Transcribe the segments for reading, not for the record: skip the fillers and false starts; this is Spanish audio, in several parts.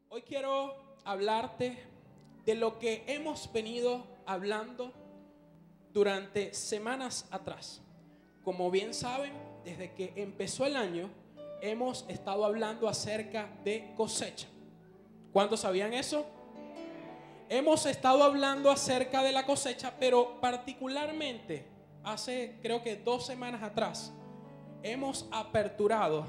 Hoy quiero hablarte de lo que hemos venido hablando durante semanas atrás. Como bien saben, desde que empezó el año, hemos estado hablando acerca de cosecha. ¿Cuántos sabían eso? Hemos estado hablando acerca de la cosecha, pero particularmente hace creo que 2 semanas atrás hemos aperturado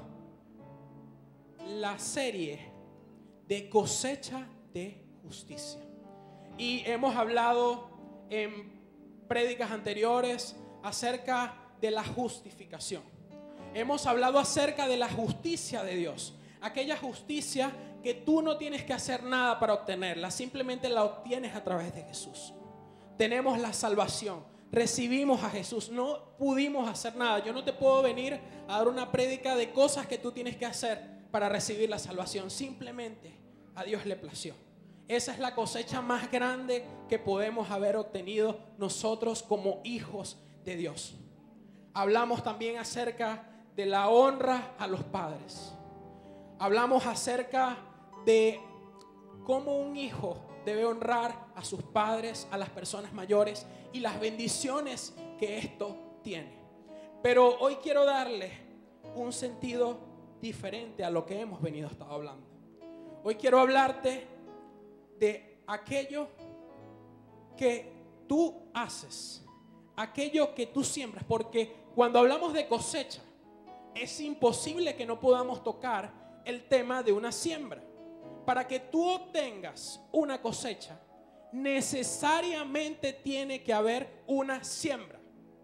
la serie de cosecha de justicia. Y hemos hablado en prédicas anteriores acerca de la justificación. Hemos hablado acerca de la justicia de Dios, aquella justicia que tú no tienes que hacer nada para obtenerla, simplemente la obtienes a través de Jesús. Tenemos la salvación, recibimos a Jesús, no pudimos hacer nada. Yo no te puedo venir a dar una prédica de cosas que tú tienes que hacer para recibir la salvación, simplemente a Dios le plació. Esa es la cosecha más grande que podemos haber obtenido nosotros como hijos de Dios. Hablamos también acerca de la honra a los padres. Hablamos acerca de cómo un hijo debe honrar a sus padres, a las personas mayores y las bendiciones que esto tiene. Pero hoy quiero darle un sentido diferente a lo que hemos venido estado hablando. Hoy quiero hablarte de aquello que tú haces, aquello que tú siembras, porque cuando hablamos de cosecha, es imposible que no podamos tocar el tema de una siembra. Para que tú obtengas una cosecha, necesariamente tiene que haber una siembra.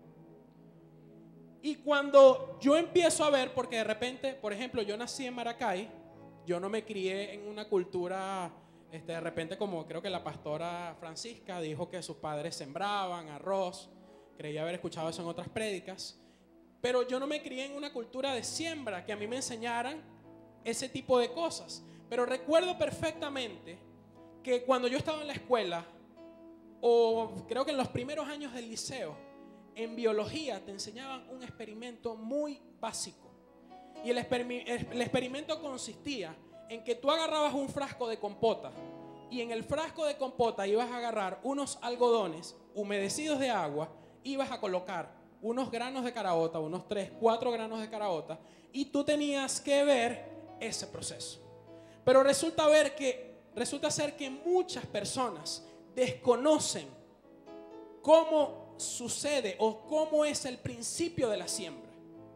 Y cuando yo empiezo a ver, porque de repente, por ejemplo, yo nací en Maracay, yo no me crié en una cultura, de repente como creo que la pastora Francisca dijo que sus padres sembraban arroz, creí haber escuchado eso en otras prédicas, pero yo no me crié en una cultura de siembra, que a mí me enseñaran ese tipo de cosas. Pero recuerdo perfectamente que cuando yo estaba en la escuela, o creo que en los primeros años del liceo, en biología te enseñaban un experimento muy básico. Y el experimento consistía en que tú agarrabas un frasco de compota y en el frasco de compota ibas a agarrar unos algodones humedecidos de agua, ibas a colocar unos granos de caraota, unos 3, 4 granos de caraota, y tú tenías que ver ese proceso. Pero resulta ser que muchas personas desconocen cómo sucede o cómo es el principio de la siembra.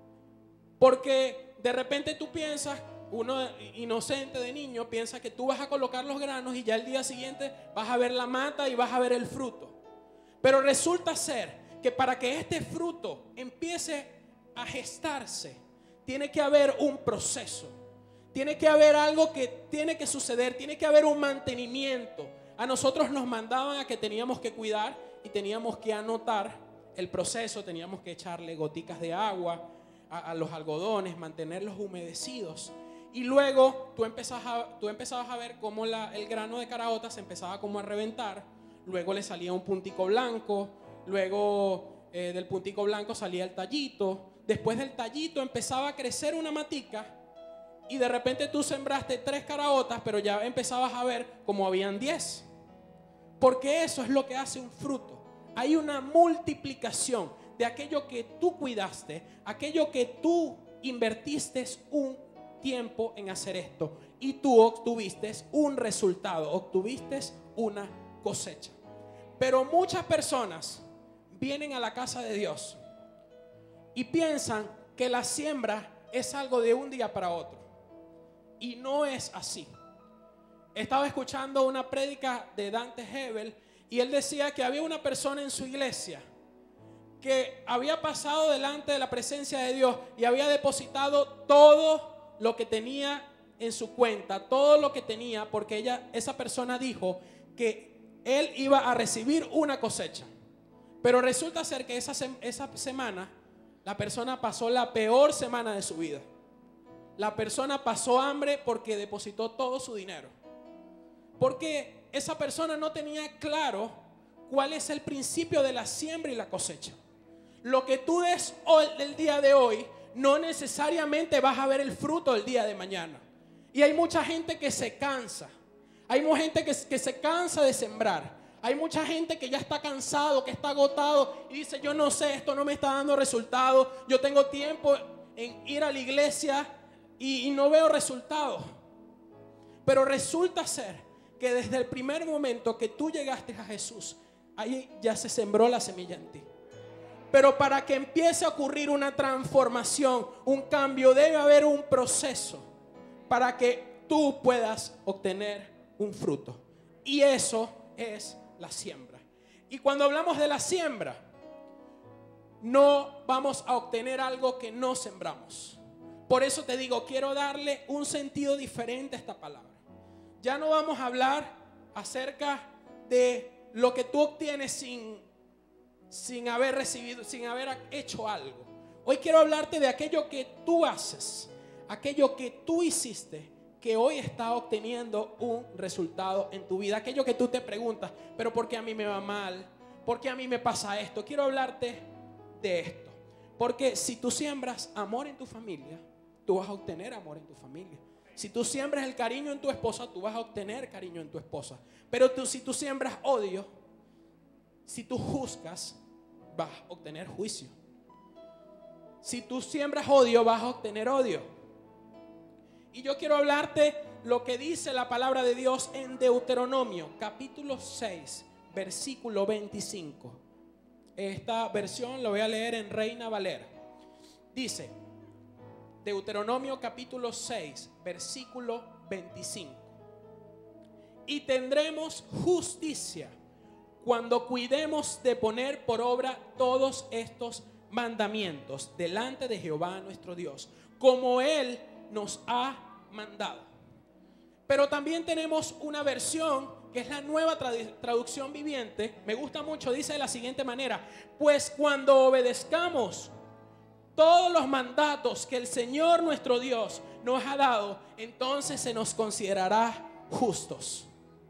Porque de repente tú piensas, uno inocente de niño piensa que tú vas a colocar los granos y ya el día siguiente vas a ver la mata y vas a ver el fruto. Pero resulta ser que para que este fruto empiece a gestarse, tiene que haber un proceso. Tiene que haber algo que tiene que suceder, tiene que haber un mantenimiento. A nosotros nos mandaban a que teníamos que cuidar y teníamos que anotar el proceso, teníamos que echarle goticas de agua a los algodones, mantenerlos humedecidos. Y luego tú empezabas a ver cómo el grano de caraota se empezaba como a reventar. Luego le salía un puntico blanco, luego del puntico blanco salía el tallito. Después del tallito empezaba a crecer una matica. Y de repente tú sembraste 3 caraotas, pero ya empezabas a ver como habían 10. Porque eso es lo que hace un fruto. Hay una multiplicación de aquello que tú cuidaste, aquello que tú invertiste un tiempo en hacer esto. Y tú obtuviste un resultado, obtuviste una cosecha. Pero muchas personas vienen a la casa de Dios y piensan que la siembra es algo de un día para otro. Y no es así. Estaba escuchando una prédica de Dante Hebel y él decía que había una persona en su iglesia que había pasado delante de la presencia de Dios y había depositado todo lo que tenía en su cuenta, todo lo que tenía, porque esa persona dijo que él iba a recibir una cosecha. Pero resulta ser que esa semana la persona pasó la peor semana de su vida. La persona pasó hambre porque depositó todo su dinero. Porque esa persona no tenía claro cuál es el principio de la siembra y la cosecha. Lo que tú des hoy, el día de hoy, no necesariamente vas a ver el fruto el día de mañana. Y hay mucha gente que se cansa. Hay mucha gente que se cansa de sembrar. Hay mucha gente que ya está cansado, que está agotado y dice, yo no sé, esto no me está dando resultado. Yo tengo tiempo en ir a la iglesia y no veo resultados. Pero resulta ser que desde el primer momento que tú llegaste a Jesús, ahí ya se sembró la semilla en ti. Pero para que empiece a ocurrir una transformación, un cambio, debe haber un proceso para que tú puedas obtener un fruto. Y eso es la siembra. Y cuando hablamos de la siembra, no vamos a obtener algo que no sembramos. Por eso te digo, quiero darle un sentido diferente a esta palabra. Ya no vamos a hablar acerca de lo que tú obtienes sin haber recibido, sin haber hecho algo. Hoy quiero hablarte de aquello que tú haces, aquello que tú hiciste, que hoy está obteniendo un resultado en tu vida. Aquello que tú te preguntas, pero ¿por qué a mí me va mal? ¿Por qué a mí me pasa esto? Quiero hablarte de esto. Porque si tú siembras amor en tu familia, tú vas a obtener amor en tu familia. Si tú siembras el cariño en tu esposa, tú vas a obtener cariño en tu esposa. Pero si tú siembras odio, si tú juzgas, vas a obtener juicio. Si tú siembras odio, vas a obtener odio. Y yo quiero hablarte lo que dice la palabra de Dios en Deuteronomio, capítulo 6, versículo 25. Esta versión la voy a leer en Reina Valera. Dice, Deuteronomio capítulo 6, versículo 25. Y tendremos justicia cuando cuidemos de poner por obra todos estos mandamientos delante de Jehová nuestro Dios, como Él nos ha mandado. Pero también tenemos una versión que es la nueva traducción viviente. Me gusta mucho, dice de la siguiente manera: pues cuando obedezcamos todos los mandatos que el Señor nuestro Dios nos ha dado, entonces se nos considerará justos.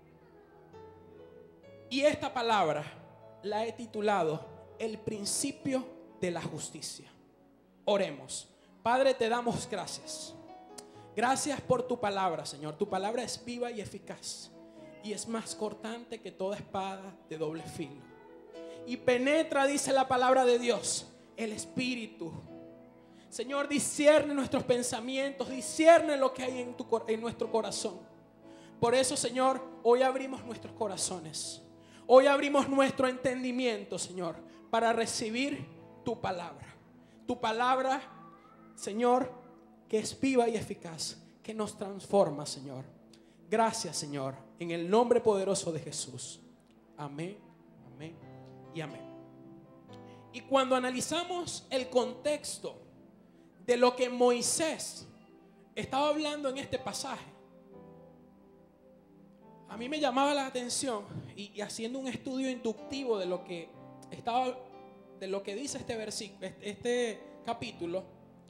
Y esta palabra la he titulado el principio de la justicia. Oremos. Padre, te damos gracias. Gracias por tu palabra, Señor. Tu palabra es viva y eficaz y es más cortante que toda espada de doble filo. Y penetra, dice la palabra de Dios, el espíritu. Señor, discierne nuestros pensamientos, discierne lo que hay en nuestro corazón. Por eso, Señor, hoy abrimos nuestros corazones. Hoy abrimos nuestro entendimiento, Señor, para recibir tu palabra. Tu palabra, Señor, que es viva y eficaz, que nos transforma, Señor. Gracias, Señor, en el nombre poderoso de Jesús. Amén, amén y amén. Y cuando analizamos el contexto de lo que Moisés estaba hablando en este pasaje, a mí me llamaba la atención y haciendo un estudio inductivo de lo que dice este versículo, este capítulo.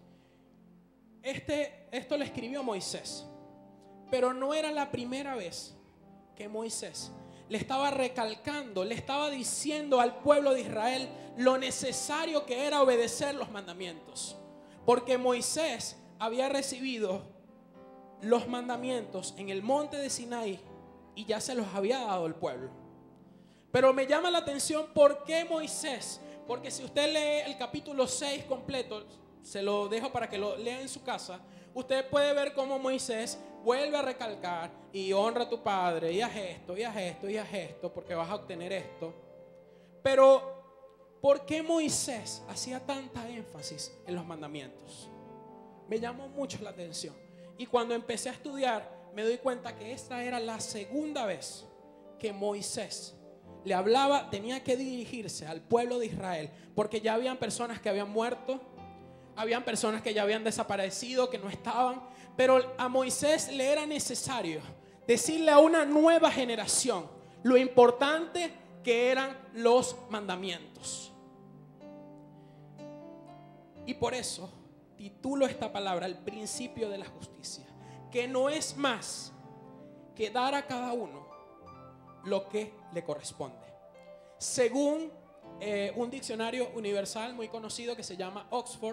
Esto lo escribió Moisés, pero no era la primera vez que Moisés le estaba recalcando, le estaba diciendo al pueblo de Israel lo necesario que era obedecer los mandamientos, porque Moisés había recibido los mandamientos en el monte de Sinaí y ya se los había dado al pueblo. Pero me llama la atención por qué Moisés, porque si usted lee el capítulo 6 completo, se lo dejo para que lo lea en su casa, usted puede ver cómo Moisés vuelve a recalcar y honra a tu padre y haz esto, y haz esto, y haz esto, porque vas a obtener esto. Pero ¿por qué Moisés hacía tanta énfasis en los mandamientos? Me llamó mucho la atención. Y cuando empecé a estudiar, me doy cuenta que esta era la segunda vez que Moisés le hablaba, tenía que dirigirse al pueblo de Israel, porque ya habían personas que habían muerto, habían personas que ya habían desaparecido, que no estaban, pero a Moisés le era necesario decirle a una nueva generación lo importante que eran los mandamientos. Y por eso titulo esta palabra el principio de la justicia, que no es más que dar a cada uno lo que le corresponde. Según un diccionario universal muy conocido que se llama Oxford,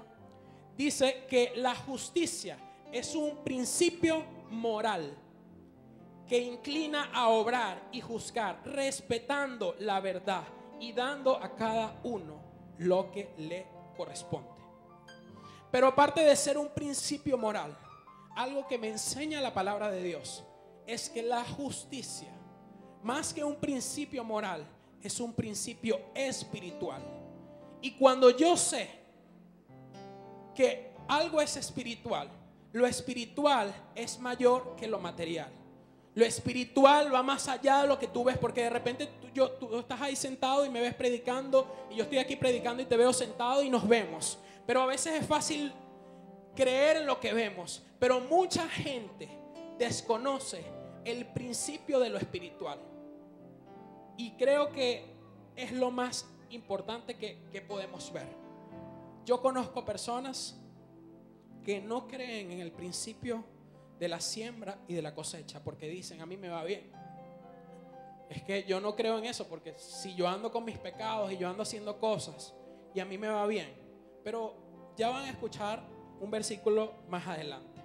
dice que la justicia es un principio moral que inclina a obrar y juzgar, respetando la verdad y dando a cada uno lo que le corresponde. Pero aparte de ser un principio moral, algo que me enseña la palabra de Dios es que la justicia, más que un principio moral, es un principio espiritual. Y cuando yo sé que algo es espiritual, lo espiritual es mayor que lo material. Lo espiritual va más allá de lo que tú ves, porque de repente tú estás ahí sentado y me ves predicando, y yo estoy aquí predicando y te veo sentado y nos vemos. Pero a veces es fácil creer en lo que vemos, pero mucha gente desconoce el principio de lo espiritual. Y creo que es lo más importante que podemos ver. Yo conozco personas que no creen en el principio de la siembra y de la cosecha, porque dicen: a mí me va bien. Es que yo no creo en eso, porque si yo ando con mis pecados y yo ando haciendo cosas y a mí me va bien. Pero ya van a escuchar un versículo más adelante.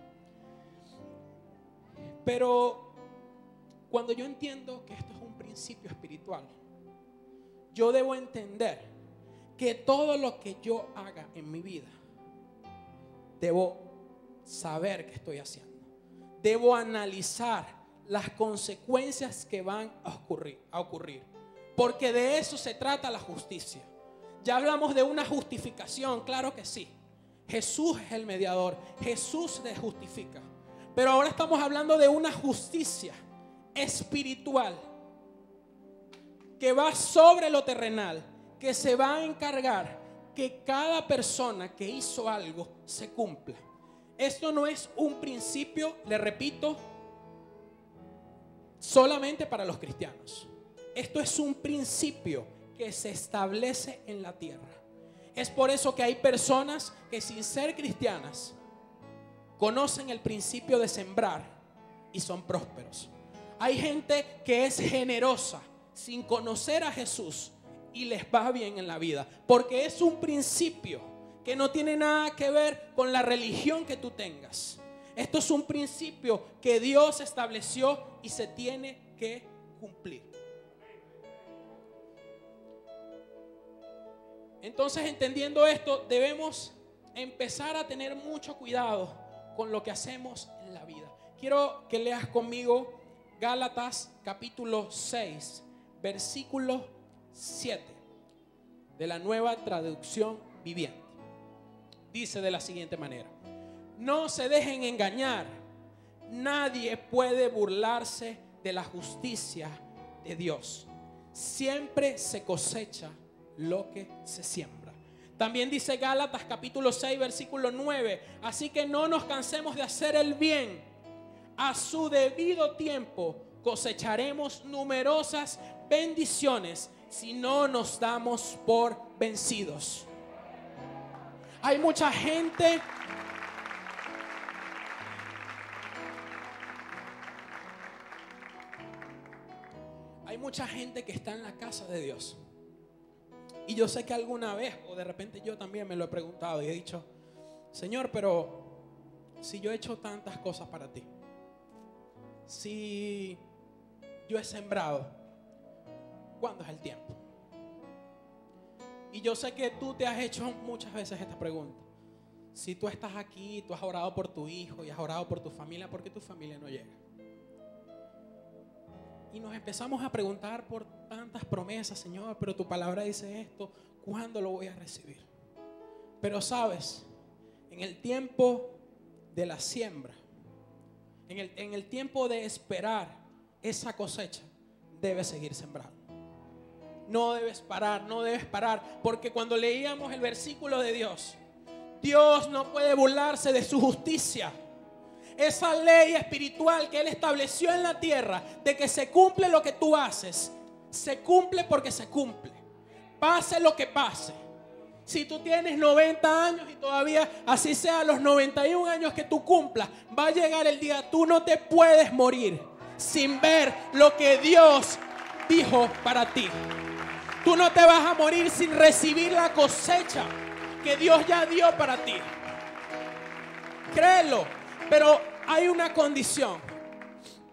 Pero cuando yo entiendo que esto es un principio espiritual, yo debo entender que todo lo que yo haga en mi vida, debo saber qué estoy haciendo. Debo analizar las consecuencias que van a ocurrir. Porque de eso se trata la justicia. Ya hablamos de una justificación, claro que sí. Jesús es el mediador, Jesús te justifica. Pero ahora estamos hablando de una justicia espiritual que va sobre lo terrenal, que se va a encargar que cada persona que hizo algo se cumpla. Esto no es un principio, le repito, solamente para los cristianos. Esto es un principio que se establece en la tierra. Es por eso que hay personas que, sin ser cristianas, conocen el principio de sembrar y son prósperos. Hay gente que es generosa sin conocer a Jesús y les va bien en la vida, porque es un principio que no tiene nada que ver con la religión que tú tengas. Esto es un principio que Dios estableció y se tiene que cumplir. Entonces, entendiendo esto, debemos empezar a tener mucho cuidado con lo que hacemos en la vida. Quiero que leas conmigo Gálatas capítulo 6, versículo 7 de la Nueva Traducción Viviente. Dice de la siguiente manera: no se dejen engañar, nadie puede burlarse de la justicia de Dios. Siempre se cosecha lo que se siembra. También dice Gálatas capítulo 6 versículo 9: así que no nos cansemos de hacer el bien, a su debido tiempo cosecharemos numerosas bendiciones si no nos damos por vencidos. Hay mucha gente que está en la casa de Dios. Y yo sé que alguna vez, o de repente yo también me lo he preguntado y he dicho: Señor, pero si yo he hecho tantas cosas para ti, si yo he sembrado, ¿cuándo es el tiempo? Y yo sé que tú te has hecho muchas veces esta pregunta. Si tú estás aquí, tú has orado por tu hijo y has orado por tu familia, ¿por qué tu familia no llega? Y nos empezamos a preguntar por tantas promesas: Señor, pero tu palabra dice esto, ¿cuándo lo voy a recibir? Pero sabes, en el tiempo de la siembra, en el tiempo de esperar esa cosecha, debes seguir sembrando. No debes parar, porque cuando leíamos el versículo de Dios, Dios no puede burlarse de su justicia. Esa ley espiritual que Él estableció en la tierra, de que se cumple lo que tú haces, se cumple porque se cumple. Pase lo que pase. Si tú tienes 90 años y todavía, así sea los 91 años que tú cumplas, va a llegar el día, tú no te puedes morir sin ver lo que Dios dijo para ti. Tú no te vas a morir sin recibir la cosecha que Dios ya dio para ti. Créelo. Pero hay una condición.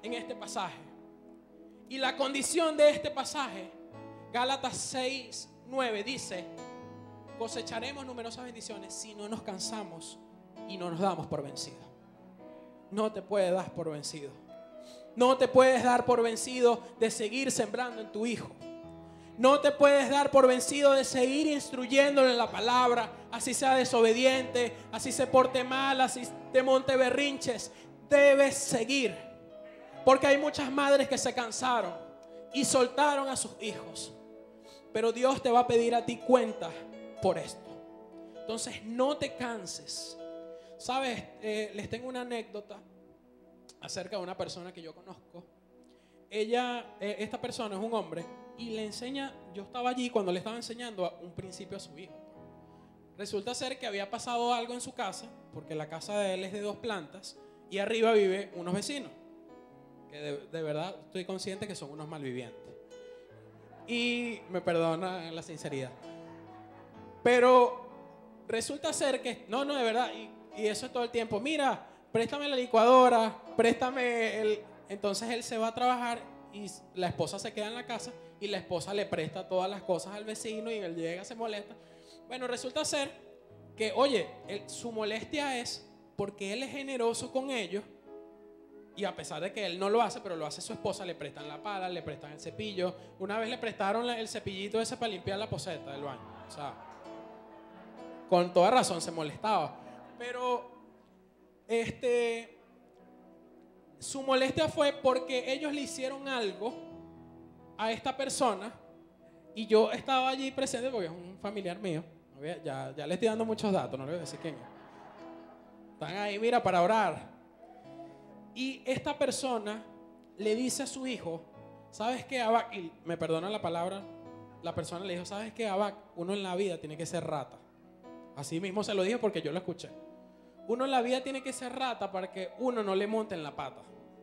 en este pasaje. Y la condición de este pasaje, Gálatas 6:9 dice: cosecharemos numerosas bendiciones si no nos cansamos y no nos damos por vencidos. No te puedes dar por vencido. No te puedes dar por vencido de seguir sembrando en tu hijo. No te puedes dar por vencido de seguir instruyéndole en la palabra, así sea desobediente, así se porte mal, así te monte berrinches. Debes seguir, porque hay muchas madres que se cansaron y soltaron a sus hijos, pero Dios te va a pedir a ti cuenta por esto. Entonces no te canses. Sabes, les tengo una anécdota acerca de una persona que yo conozco. Esta persona es un hombre y le enseña. Yo estaba allí cuando le estaba enseñando un principio a su hijo. Resulta ser que había pasado algo en su casa, porque la casa de él es de 2 plantas y arriba vive unos vecinos que de verdad estoy consciente que son unos malvivientes, y me perdona la sinceridad, pero resulta ser que no, de verdad, y eso es todo el tiempo. Mira, préstame la licuadora, préstame entonces él se va a trabajar y la esposa se queda en la casa y la esposa le presta todas las cosas al vecino y él llega, se molesta. Bueno, resulta ser que, oye, su molestia es porque él es generoso con ellos, y a pesar de que él no lo hace, pero lo hace su esposa, le prestan la pala, le prestan el cepillo. Una vez le prestaron el cepillito ese para limpiar la poceta del baño. O sea, con toda razón se molestaba. Pero su molestia fue porque ellos le hicieron algo a esta persona y yo estaba allí presente porque es un familiar mío. Ya le estoy dando muchos datos, no le voy a decir quién es. Están ahí, mira, para orar. Y esta persona le dice a su hijo: ¿sabes qué, Abac? Y me perdona la palabra, la persona le dijo: ¿sabes qué, Abac? Uno en la vida tiene que ser rata. Así mismo se lo dije porque yo lo escuché. Uno en la vida tiene que ser rata para que uno no le monte en la pata.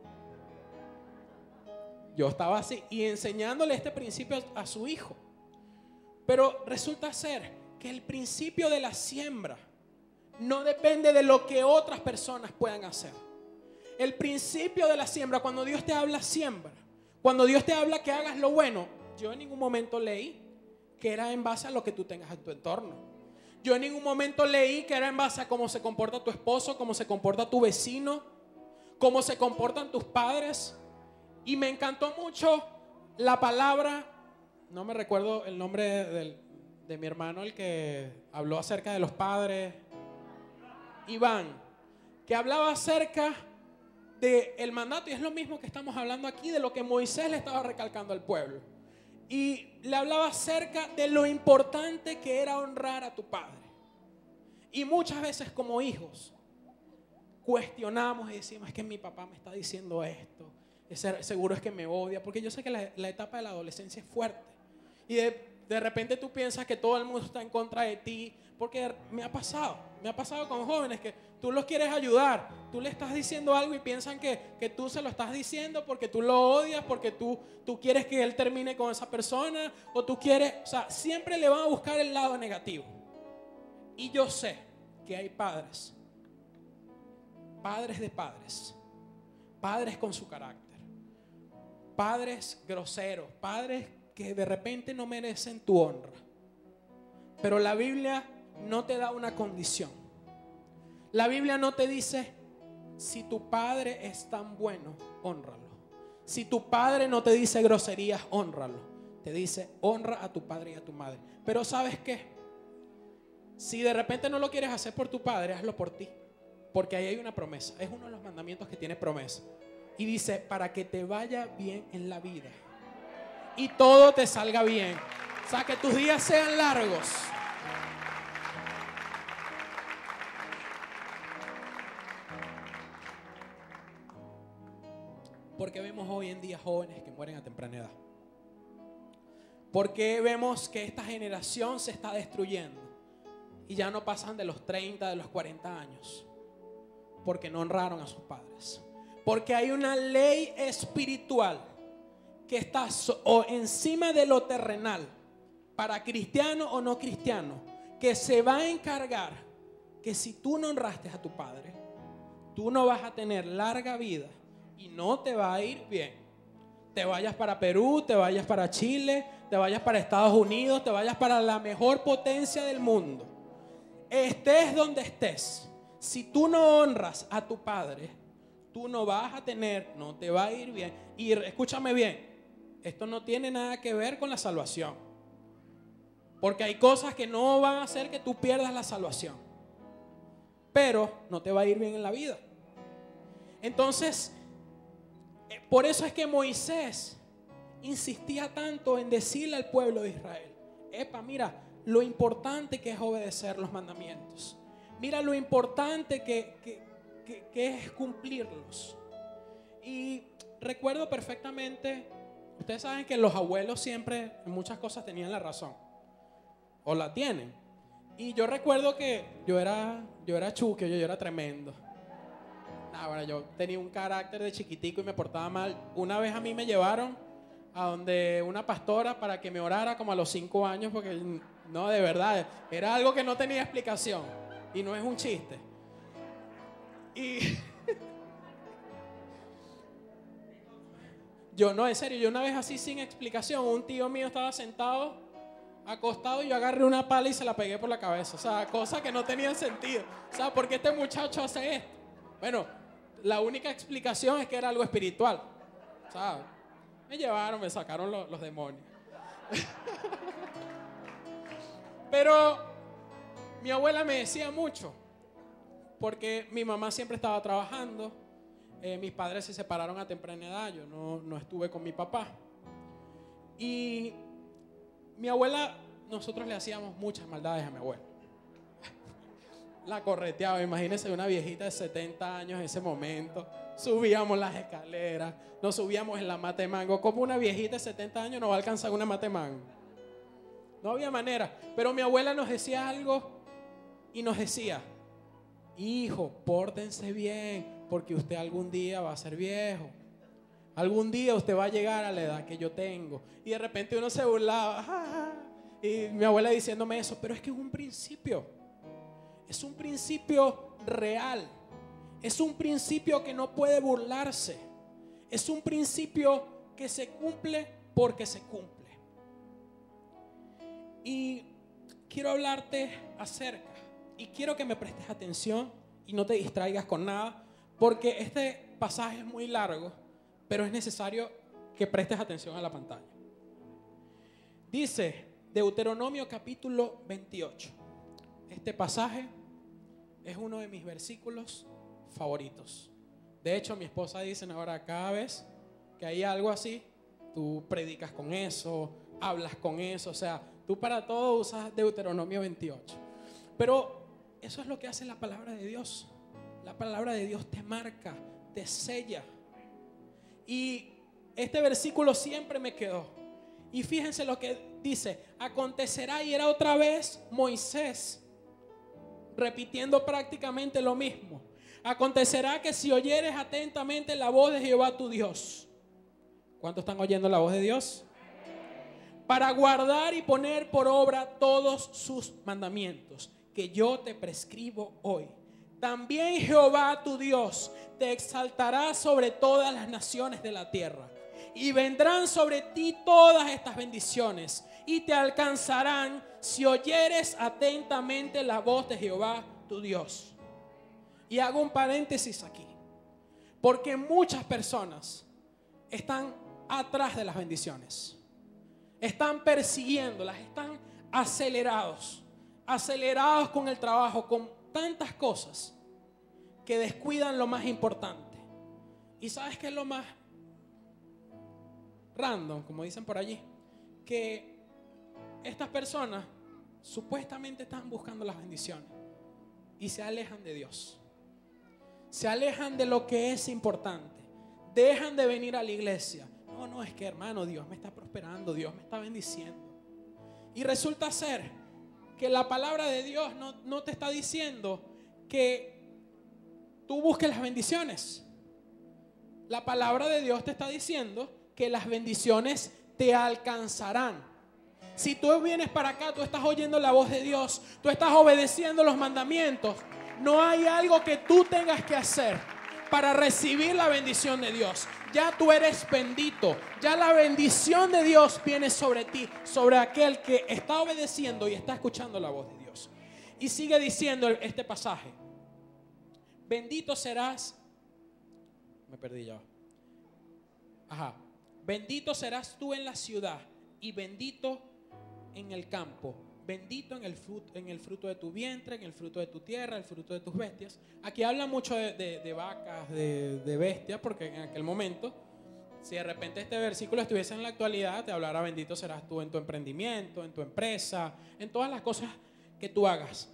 Yo estaba así y enseñándole este principio a su hijo. Pero resulta ser que el principio de la siembra no depende de lo que otras personas puedan hacer. El principio de la siembra, cuando Dios te habla siembra, cuando Dios te habla que hagas lo bueno, yo en ningún momento leí que era en base a lo que tú tengas en tu entorno. Yo en ningún momento leí que era en base a cómo se comporta tu esposo, cómo se comporta tu vecino, cómo se comportan tus padres. Y me encantó mucho la palabra, no me recuerdo el nombre de mi hermano, el que habló acerca de los padres, Iván, que hablaba acerca del mandato, y es lo mismo que estamos hablando aquí, de lo que Moisés le estaba recalcando al pueblo. Y le hablaba acerca de lo importante que era honrar a tu padre. Y muchas veces como hijos cuestionamos y decimos: es que mi papá me está diciendo esto, seguro es que me odia, porque yo sé que la etapa de la adolescencia es fuerte. Y de repente tú piensas que todo el mundo está en contra de ti, porque me ha pasado con jóvenes que tú los quieres ayudar, tú le estás diciendo algo y piensan que tú se lo estás diciendo porque tú lo odias, porque tú quieres que él termine con esa persona, o tú quieres, o sea, siempre le van a buscar el lado negativo. Y yo sé que hay padres de padres, padres con su carácter, padres groseros, padres que de repente no merecen tu honra. Pero la Biblia no te da una condición. La Biblia no te dice: si tu padre es tan bueno, hónralo. Si tu padre no te dice groserías, hónralo. Te dice: honra a tu padre y a tu madre. Pero ¿sabes qué? Si de repente no lo quieres hacer por tu padre, hazlo por ti. Porque ahí hay una promesa. Es uno de los mandamientos que tiene promesa. Y dice: para que te vaya bien en la vida y todo te salga bien. O sea, que tus días sean largos. Porque vemos hoy en día jóvenes que mueren a temprana edad. Porque vemos que esta generación se está destruyendo y ya no pasan de los 30, de los 40 años, porque no honraron a sus padres. Porque hay una ley espiritual que está encima de lo terrenal, para cristiano o no cristiano, que se va a encargar que si tú no honraste a tu padre, tú no vas a tener larga vida, y no te va a ir bien. Te vayas para Perú, te vayas para Chile, te vayas para Estados Unidos, te vayas para la mejor potencia del mundo. Estés donde estés, si tú no honras a tu padre, tú no vas a tener, no te va a ir bien. Y escúchame bien, esto no tiene nada que ver con la salvación, porque hay cosas que no van a hacer que tú pierdas la salvación, pero no te va a ir bien en la vida. Entonces, por eso es que Moisés insistía tanto en decirle al pueblo de Israel: epa, mira lo importante que es obedecer los mandamientos. Mira lo importante que es cumplirlos. Y recuerdo perfectamente, ustedes saben que los abuelos siempre en muchas cosas tenían la razón, o la tienen. Y yo recuerdo que yo era chuque, yo era tremendo. Bueno, yo tenía un carácter de chiquitico y me portaba mal. Una vez a mí me llevaron a donde una pastora para que me orara como a los 5 años, porque no, de verdad, era algo que no tenía explicación y no es un chiste. Y yo no, en serio, yo una vez así sin explicación, un tío mío estaba sentado, acostado, y yo agarré una pala y se la pegué por la cabeza. O sea, cosas que no tenían sentido. O sea, ¿por qué este muchacho hace esto? Bueno, la única explicación es que era algo espiritual. O sea, me llevaron, me sacaron los demonios. Pero mi abuela me decía mucho, porque mi mamá siempre estaba trabajando. Mis padres se separaron a temprana edad, yo no estuve con mi papá. Y mi abuela, nosotros le hacíamos muchas maldades a mi abuela. La correteaba, imagínense una viejita de 70 años en ese momento. Subíamos las escaleras, nos subíamos en la mata de mango. Como una viejita de 70 años no va a alcanzar una mata de mango? No había manera. Pero mi abuela nos decía algo y nos decía: hijo, pórtense bien, porque usted algún día va a ser viejo. Algún día usted va a llegar a la edad que yo tengo. Y de repente uno se burlaba. Y mi abuela diciéndome eso, pero es que es un principio. Es un principio real. Es un principio que no puede burlarse. Es un principio que se cumple porque se cumple. Y quiero hablarte acerca, y quiero que me prestes atención y no te distraigas con nada, porque este pasaje es muy largo, pero es necesario que prestes atención a la pantalla. Dice Deuteronomio capítulo 28. Este pasaje es uno de mis versículos favoritos. De hecho, mi esposa dice ahora, cada vez que hay algo así, tú predicas con eso, hablas con eso. O sea, tú para todo usas Deuteronomio 28. Pero eso es lo que hace la palabra de Dios. La palabra de Dios te marca, te sella. Y este versículo siempre me quedó. Y fíjense lo que dice: acontecerá, y era otra vez Moisés repitiendo prácticamente lo mismo. Acontecerá que si oyeres atentamente la voz de Jehová tu Dios. ¿Cuántos están oyendo la voz de Dios? Para guardar y poner por obra todos sus mandamientos que yo te prescribo hoy. También Jehová tu Dios te exaltará sobre todas las naciones de la tierra. Y vendrán sobre ti todas estas bendiciones y te alcanzarán si oyeres atentamente la voz de Jehová tu Dios. Y hago un paréntesis aquí, porque muchas personas están atrás de las bendiciones, están persiguiéndolas, están acelerados con el trabajo, con tantas cosas, que descuidan lo más importante. ¿Y sabes qué es lo más random, como dicen por allí? Que estas personas supuestamente están buscando las bendiciones y se alejan de Dios, se alejan de lo que es importante, dejan de venir a la iglesia. No, es que, hermano, Dios me está prosperando, Dios me está bendiciendo. Y resulta ser que la palabra de Dios no te está diciendo que tú busques las bendiciones. La palabra de Dios te está diciendo que las bendiciones te alcanzarán. Si tú vienes para acá, tú estás oyendo la voz de Dios, tú estás obedeciendo los mandamientos. No hay algo que tú tengas que hacer. para recibir la bendición de Dios. Ya tú eres bendito. Ya la bendición de Dios viene sobre ti, sobre aquel que está obedeciendo y está escuchando la voz de Dios. Y sigue diciendo este pasaje: bendito serás. Me perdí ya. Ajá. Bendito serás tú en la ciudad y bendito en el campo. Bendito en el fruto de tu vientre, en el fruto de tu tierra, el fruto de tus bestias. Aquí habla mucho de vacas, de bestias, porque en aquel momento, si de repente este versículo estuviese en la actualidad, te hablará: bendito serás tú en tu emprendimiento, en tu empresa, en todas las cosas que tú hagas.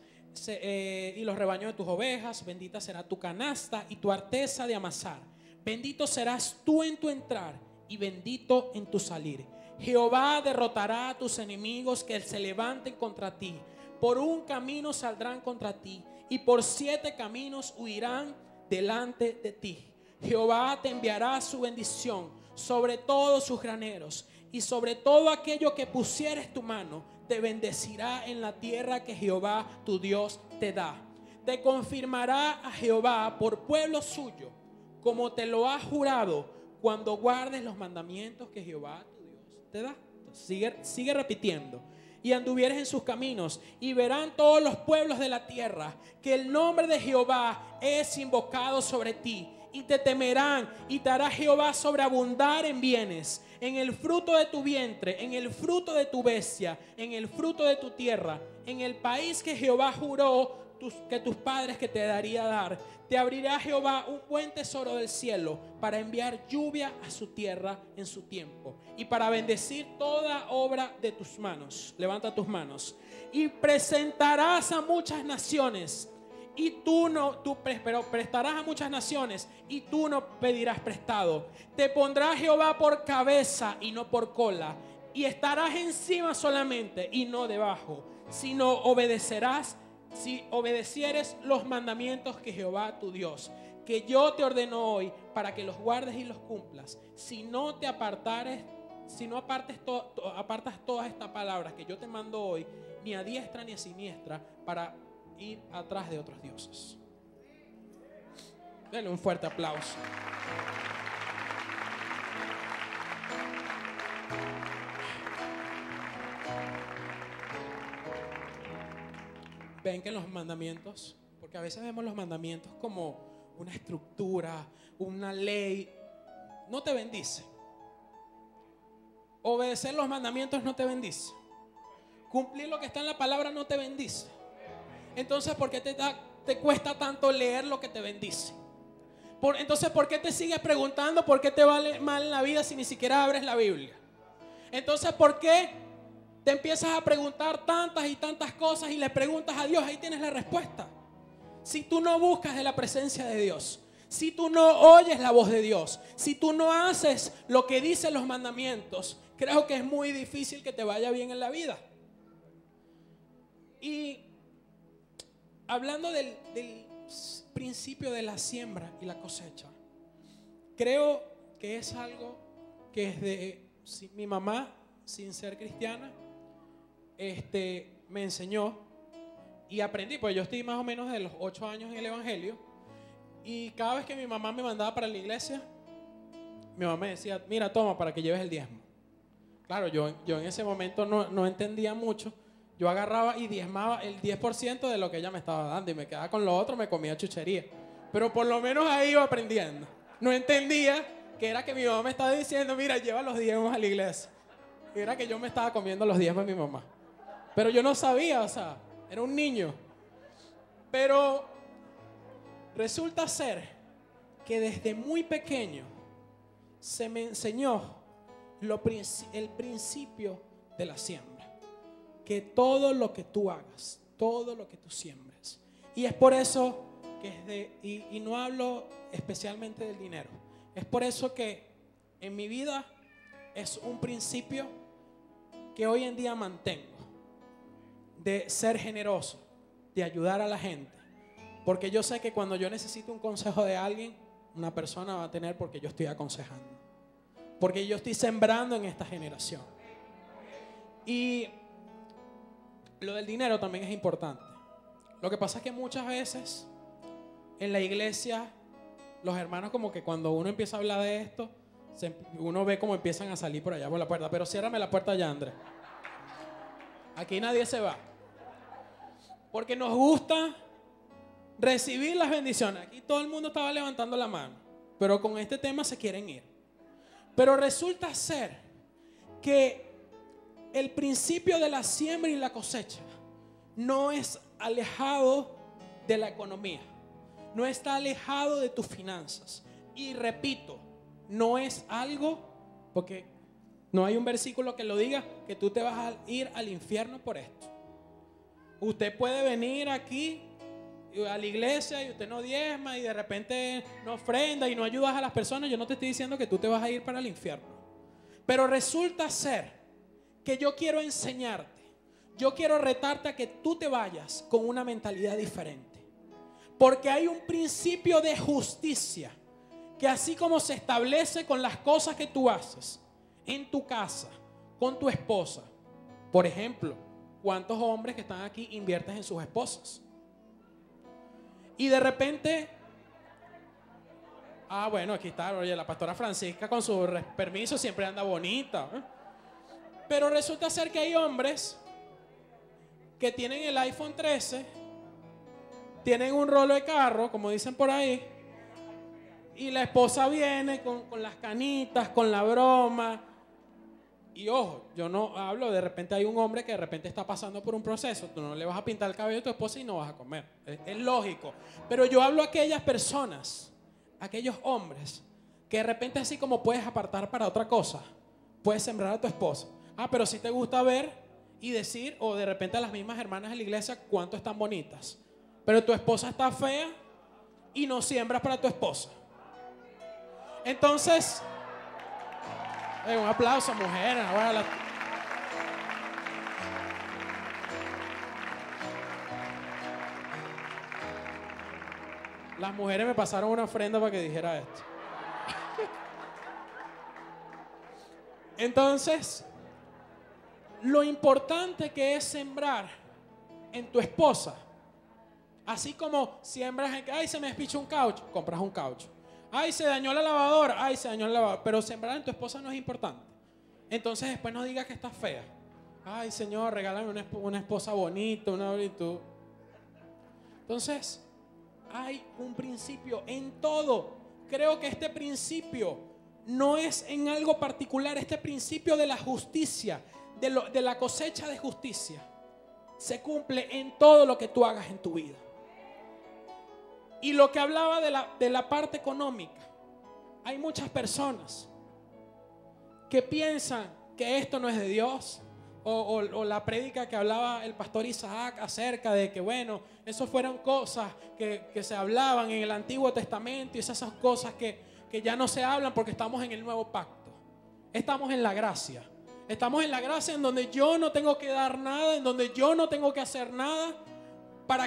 Y los rebaños de tus ovejas, bendita será tu canasta y tu arteza de amasar. Bendito serás tú en tu entrar y bendito en tu salir. Jehová derrotará a tus enemigos que se levanten contra ti. Por un camino saldrán contra ti y por 7 caminos huirán delante de ti. Jehová te enviará su bendición sobre todos sus graneros y sobre todo aquello que pusieres tu mano te bendecirá en la tierra que Jehová tu Dios te da. Te confirmará a Jehová por pueblo suyo, como te lo ha jurado, cuando guardes los mandamientos que Jehová tu Dios te da. Sigue repitiendo. Y anduvieres en sus caminos, y verán todos los pueblos de la tierra que el nombre de Jehová es invocado sobre ti, y te temerán, y te hará Jehová sobreabundar en bienes, en el fruto de tu vientre, en el fruto de tu bestia, en el fruto de tu tierra, en el país que Jehová juró que tus padres que te daría dar. Te abrirá Jehová un buen tesoro del cielo para enviar lluvia a su tierra en su tiempo y para bendecir toda obra de tus manos. Levanta tus manos. Y presentarás a muchas naciones y pero prestarás a muchas naciones y tú no pedirás prestado. Te pondrá Jehová por cabeza y no por cola, y estarás encima solamente y no debajo, sino obedecerás si obedecieres los mandamientos que Jehová tu Dios, que yo te ordeno hoy, para que los guardes y los cumplas. Si no te apartares, si no apartas todas estas palabras que yo te mando hoy, ni a diestra ni a siniestra, para ir atrás de otros dioses. Denle un fuerte aplauso. Ven que los mandamientos, porque a veces vemos los mandamientos como una estructura, una ley, no te bendice. Obedecer los mandamientos no te bendice. Cumplir lo que está en la palabra no te bendice. Entonces, ¿por qué te cuesta tanto leer lo que te bendice? Entonces, ¿por qué te sigues preguntando por qué te va mal en la vida si ni siquiera abres la Biblia? Entonces, ¿por qué te empiezas a preguntar tantas y tantas cosas y le preguntas a Dios? Ahí tienes la respuesta. Si tú no buscas de la presencia de Dios, si tú no oyes la voz de Dios, si tú no haces lo que dicen los mandamientos, creo que es muy difícil que te vaya bien en la vida. Y hablando del principio de la siembra y la cosecha, creo que es algo que desde mi mamá, sin ser cristiana, me enseñó y aprendí. Pues yo estoy más o menos de los 8 años en el evangelio, y cada vez que mi mamá me mandaba para la iglesia, mi mamá me decía: mira, toma para que lleves el diezmo. Claro, yo en ese momento no entendía mucho. Yo agarraba y diezmaba el 10% de lo que ella me estaba dando, y me quedaba con lo otro, me comía chuchería. Pero por lo menos ahí iba aprendiendo. No entendía que era que mi mamá me estaba diciendo: mira, lleva los diezmos a la iglesia. Y era que yo me estaba comiendo los diezmos de mi mamá. Pero yo no sabía, o sea, era un niño. Pero resulta ser que desde muy pequeño se me enseñó el principio de la siembra. Que todo lo que tú hagas, todo lo que tú siembres. Y es por eso que y no hablo especialmente del dinero. Es por eso que en mi vida es un principio que hoy en día mantengo, de ser generoso, de ayudar a la gente. Porque yo sé que cuando yo necesito un consejo de alguien, una persona va a tener, porque yo estoy aconsejando, porque yo estoy sembrando en esta generación. Y lo del dinero también es importante. Lo que pasa es que muchas veces en la iglesia los hermanos como que cuando uno empieza a hablar de esto, uno ve como empiezan a salir por allá por la puerta. Pero ciérrame la puerta ya, Andrés. Aquí nadie se va. Porque nos gusta recibir las bendiciones. Aquí todo el mundo estaba levantando la mano, pero con este tema se quieren ir. Pero resulta ser que el principio de la siembra y la cosecha no es alejado de la economía, no está alejado de tus finanzas. Y repito, no es algo, porque no hay un versículo que lo diga, que tú te vas a ir al infierno por esto. Usted puede venir aquí a la iglesia y usted no diezma y de repente no ofrenda y no ayudas a las personas. Yo no te estoy diciendo que tú te vas a ir para el infierno, pero resulta ser que yo quiero enseñarte, yo quiero retarte a que tú te vayas con una mentalidad diferente, porque hay un principio de justicia que así como se establece con las cosas que tú haces en tu casa, con tu esposa. Por ejemplo, ¿cuántos hombres que están aquí invierten en sus esposas? Y de repente, bueno, aquí está, oye, la pastora Francisca con su permiso siempre anda bonita, ¿eh? Pero resulta ser que hay hombres que tienen el iPhone 13, tienen un rolo de carro, como dicen por ahí, y la esposa viene con las canitas, con la broma. Y ojo, yo no hablo, de repente hay un hombre que de repente está pasando por un proceso, tú no le vas a pintar el cabello a tu esposa y no vas a comer, es lógico. Pero yo hablo a aquellas personas, aquellos hombres, que de repente así como puedes apartar para otra cosa, puedes sembrar a tu esposa. Pero si te gusta ver y decir, o de repente a las mismas hermanas de la iglesia, cuánto están bonitas, pero tu esposa está fea y no siembras para tu esposa. Entonces, un aplauso, mujeres. Las mujeres me pasaron una ofrenda para que dijera esto. Entonces, lo importante que es sembrar en tu esposa, así como siembras en, ay, se me despichó un caucho, compras un caucho. Ay, se dañó la lavadora, ay, se dañó la lavadora. Pero sembrar en tu esposa no es importante. Entonces después no digas que estás fea. Ay, Señor, regálame una esposa bonita, una virtud. Entonces, hay un principio en todo. Creo que este principio no es en algo particular. Este principio de la justicia, de la cosecha de justicia, se cumple en todo lo que tú hagas en tu vida. Y lo que hablaba de la parte económica, hay muchas personas que piensan que esto no es de Dios, o la prédica que hablaba el pastor Isaac acerca de que, bueno, eso fueron cosas que se hablaban en el Antiguo Testamento y esas cosas que ya no se hablan porque estamos en el nuevo pacto. Estamos en la gracia. Estamos en la gracia en donde yo no tengo que dar nada, en donde yo no tengo que hacer nada para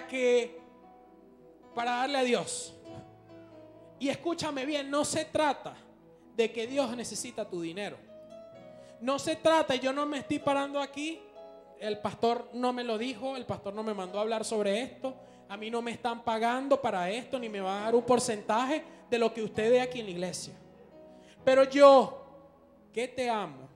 darle a Dios. Y escúchame bien, no se trata de que Dios necesita tu dinero. No se trata, yo no me estoy parando aquí, el pastor no me lo dijo, el pastor no me mandó a hablar sobre esto, a mí no me están pagando para esto, ni me van a dar un porcentaje de lo que usted dé aquí en la iglesia. Pero yo, que te amo,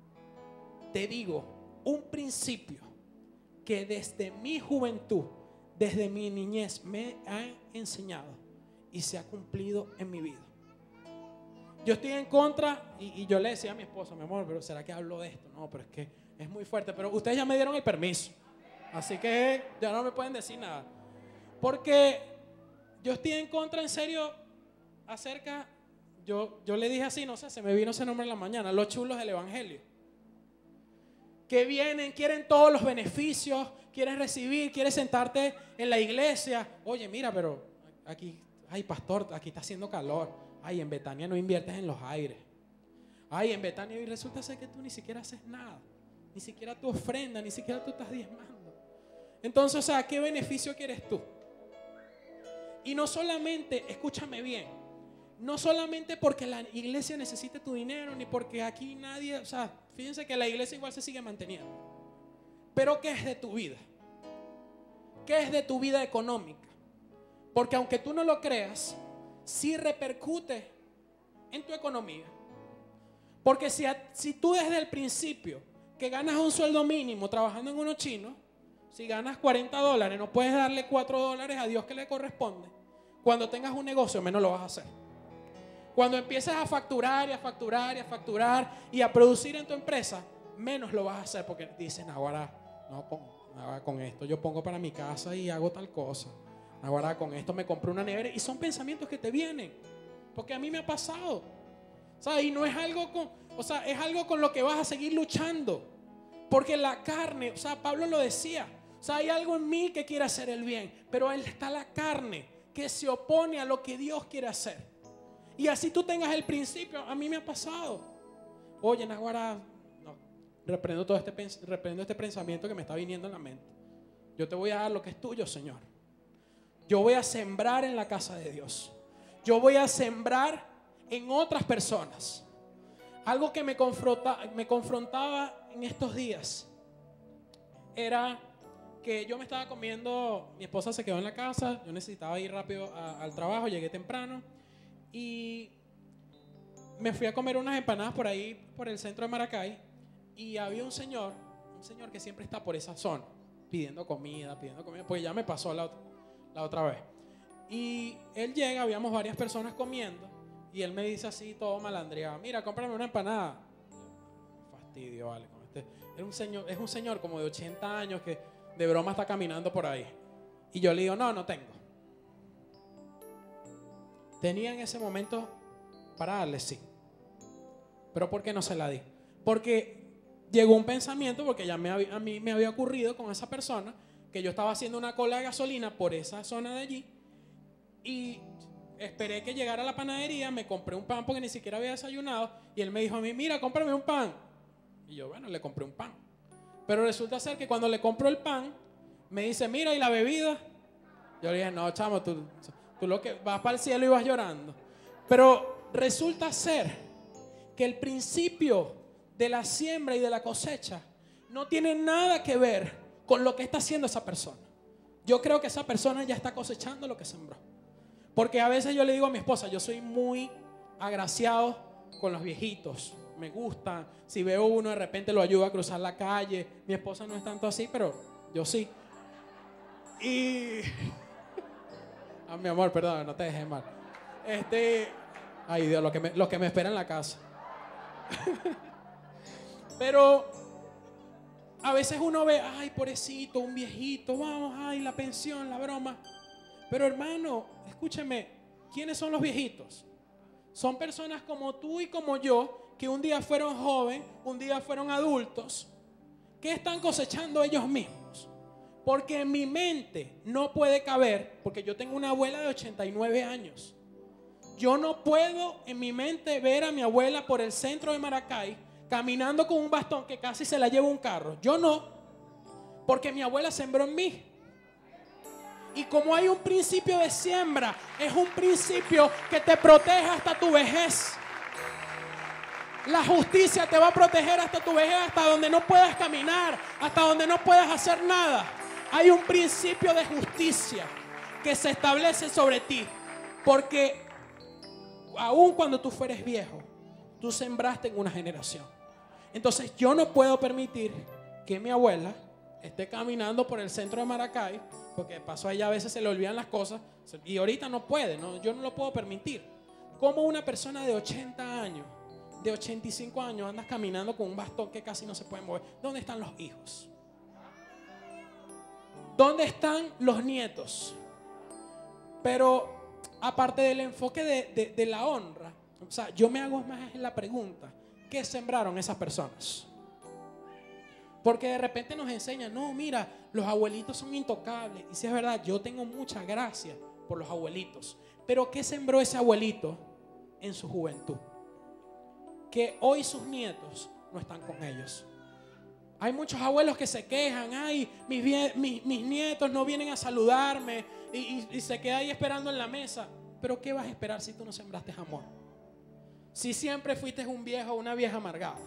te digo un principio que desde mi juventud, desde mi niñez me han enseñado y se ha cumplido en mi vida. Yo estoy en contra y yo le decía a mi esposa, mi amor, pero ¿será que hablo de esto? No, pero es que es muy fuerte. Pero ustedes ya me dieron el permiso, así que ya no me pueden decir nada. Porque yo estoy en contra, en serio, acerca, yo le dije así, no sé, se me vino ese nombre en la mañana, los chulos del evangelio. Que vienen, quieren todos los beneficios, quieren recibir, quieren sentarte en la iglesia. Oye, mira, pero aquí, ay, pastor, aquí está haciendo calor. Ay, en Betania no inviertes en los aires. Ay, en Betania, y resulta ser que tú ni siquiera haces nada. Ni siquiera tu ofrenda, ni siquiera tú estás diezmando. Entonces, o sea, ¿qué beneficio quieres tú? Y no solamente, escúchame bien, no solamente porque la iglesia necesite tu dinero, ni porque aquí nadie, o sea, fíjense que la iglesia igual se sigue manteniendo. Pero ¿qué es de tu vida? ¿Qué es de tu vida económica? Porque aunque tú no lo creas, sí repercute en tu economía. Porque si tú desde el principio que ganas un sueldo mínimo trabajando en unos chinos, si ganas $40, no puedes darle $4 a Dios que le corresponde. Cuando tengas un negocio, menos lo vas a hacer. Cuando empieces a facturar y a facturar y a facturar y a producir en tu empresa, menos lo vas a hacer porque dicen, ahora con esto yo pongo para mi casa y hago tal cosa. Ahora con esto me compré una nevera. Y son pensamientos que te vienen, porque a mí me ha pasado. O sea, y no es algo es algo con lo que vas a seguir luchando. Porque la carne, o sea, Pablo lo decía, o sea, hay algo en mí que quiere hacer el bien, pero ahí está la carne que se opone a lo que Dios quiere hacer. Y así tú tengas el principio. A mí me ha pasado. Oye, Naguará, no, reprendo este pensamiento que me está viniendo en la mente. Yo te voy a dar lo que es tuyo, Señor. Yo voy a sembrar en la casa de Dios. Yo voy a sembrar en otras personas. Algo que me confrontaba en estos días era que yo me estaba comiendo, mi esposa se quedó en la casa, yo necesitaba ir rápido al trabajo, llegué temprano y me fui a comer unas empanadas por ahí, por el centro de Maracay, y había un señor que siempre está por esa zona pidiendo comida, pues ya me pasó la otra vez. Y él llega, habíamos varias personas comiendo, y él me dice así, todo malandreado, mira, cómprame una empanada. Fastidio, vale. Es un señor como de 80 años que de broma está caminando por ahí. Y yo le digo, no tengo. Tenía en ese momento para darle, sí. Pero ¿por qué no se la di? Porque llegó un pensamiento, porque ya a mí me había ocurrido con esa persona, que yo estaba haciendo una cola de gasolina por esa zona de allí. Y esperé que llegara a la panadería, me compré un pan porque ni siquiera había desayunado. Y él me dijo a mí, mira, cómprame un pan. Y yo, bueno, le compré un pan. Pero resulta ser que cuando le compro el pan, me dice, mira, ¿y la bebida? Yo le dije, no, chamo, tú lo que vas para el cielo y vas llorando. Pero resulta ser que el principio de la siembra y de la cosecha no tiene nada que ver con lo que está haciendo esa persona. Yo creo que esa persona ya está cosechando lo que sembró. Porque a veces yo le digo a mi esposa, yo soy muy agraciado con los viejitos. Me gusta, si veo uno de repente lo ayudo a cruzar la calle. Mi esposa no es tanto así, pero yo sí. Y mi amor, perdón, no te dejes mal. Ay Dios, lo que me espera en la casa. Pero a veces uno ve, ay, pobrecito, un viejito, vamos, ay, la pensión, la broma. Pero hermano, escúcheme, ¿quiénes son los viejitos? Son personas como tú y como yo, que un día fueron jóvenes, un día fueron adultos. ¿Qué están cosechando ellos mismos? Porque en mi mente no puede caber, porque yo tengo una abuela de 89 años. Yo no puedo en mi mente ver a mi abuela por el centro de Maracay caminando con un bastón que casi se la lleva un carro. Yo no, porque mi abuela sembró en mí. Y como hay un principio de siembra, es un principio que te protege hasta tu vejez. La justicia te va a proteger hasta tu vejez, hasta donde no puedas caminar, hasta donde no puedas hacer nada. Hay un principio de justicia que se establece sobre ti. Porque aun cuando tú fueres viejo, tú sembraste en una generación. Entonces yo no puedo permitir que mi abuela esté caminando por el centro de Maracay, porque pasó allá, a veces se le olvidan las cosas y ahorita no puede, ¿no? Yo no lo puedo permitir. Como una persona de 80 años, de 85 años, andas caminando con un bastón que casi no se puede mover. ¿Dónde están los hijos? ¿Dónde están los nietos? Pero aparte del enfoque de la honra, o sea, yo me hago más la pregunta, ¿qué sembraron esas personas? Porque de repente nos enseñan, no, mira, los abuelitos son intocables. Y si es verdad, yo tengo mucha gracia por los abuelitos. Pero ¿qué sembró ese abuelito en su juventud? Que hoy sus nietos no están con ellos. Hay muchos abuelos que se quejan, ay, mis nietos no vienen a saludarme y se queda ahí esperando en la mesa. Pero ¿qué vas a esperar si tú no sembraste amor? Si siempre fuiste un viejo o una vieja amargada.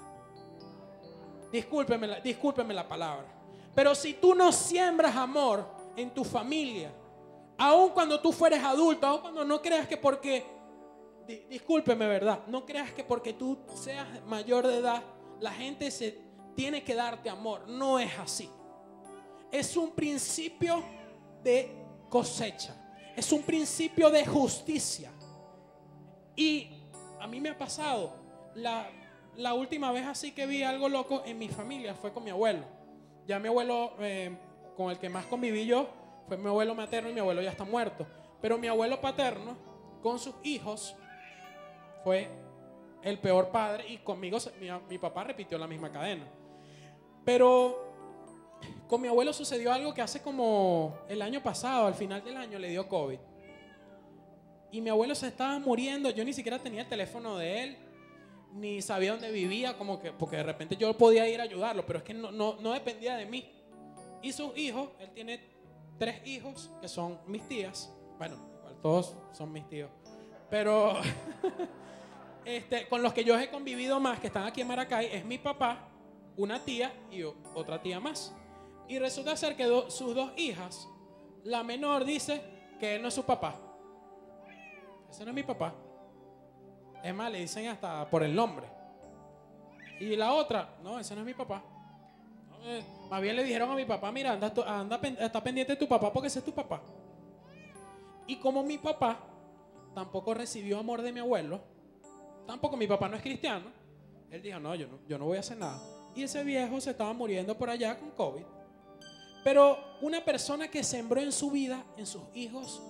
Discúlpeme la palabra. Pero si tú no siembras amor en tu familia, Aun cuando tú fueres adulto, aun cuando no creas que porque, discúlpeme, ¿verdad? No creas que porque tú seas mayor de edad, la gente se tiene que darte amor. No es así. Es un principio de cosecha. Es un principio de justicia. Y a mí me ha pasado, la última vez así que vi algo loco en mi familia fue con mi abuelo. Ya mi abuelo, con el que más conviví yo, fue mi abuelo materno y mi abuelo ya está muerto. Pero mi abuelo paterno, con sus hijos, fue el peor padre. Y conmigo, mi papá repitió la misma cadena. Pero con mi abuelo sucedió algo que hace como el año pasado, al final del año, le dio COVID. Y mi abuelo se estaba muriendo. Yo ni siquiera tenía el teléfono de él, ni sabía dónde vivía, como que, porque de repente yo podía ir a ayudarlo, pero es que no dependía de mí. Y sus hijos, él tiene 3 hijos que son mis tías. Bueno, igual todos son mis tíos, pero con los que yo he convivido más, que están aquí en Maracay, es mi papá, una tía y otra tía más. Y resulta ser que sus 2 hijas, la menor dice que él no es su papá. Ese no es mi papá. Es más, le dicen hasta por el nombre. Y la otra, no, ese no es mi papá. Más bien le dijeron a mi papá, mira, está pendiente de tu papá porque ese es tu papá. Y como mi papá tampoco recibió amor de mi abuelo, tampoco mi papá no es cristiano, él dijo, no, yo no voy a hacer nada. Y ese viejo se estaba muriendo por allá con COVID. Pero una persona que sembró en su vida, en sus hijos,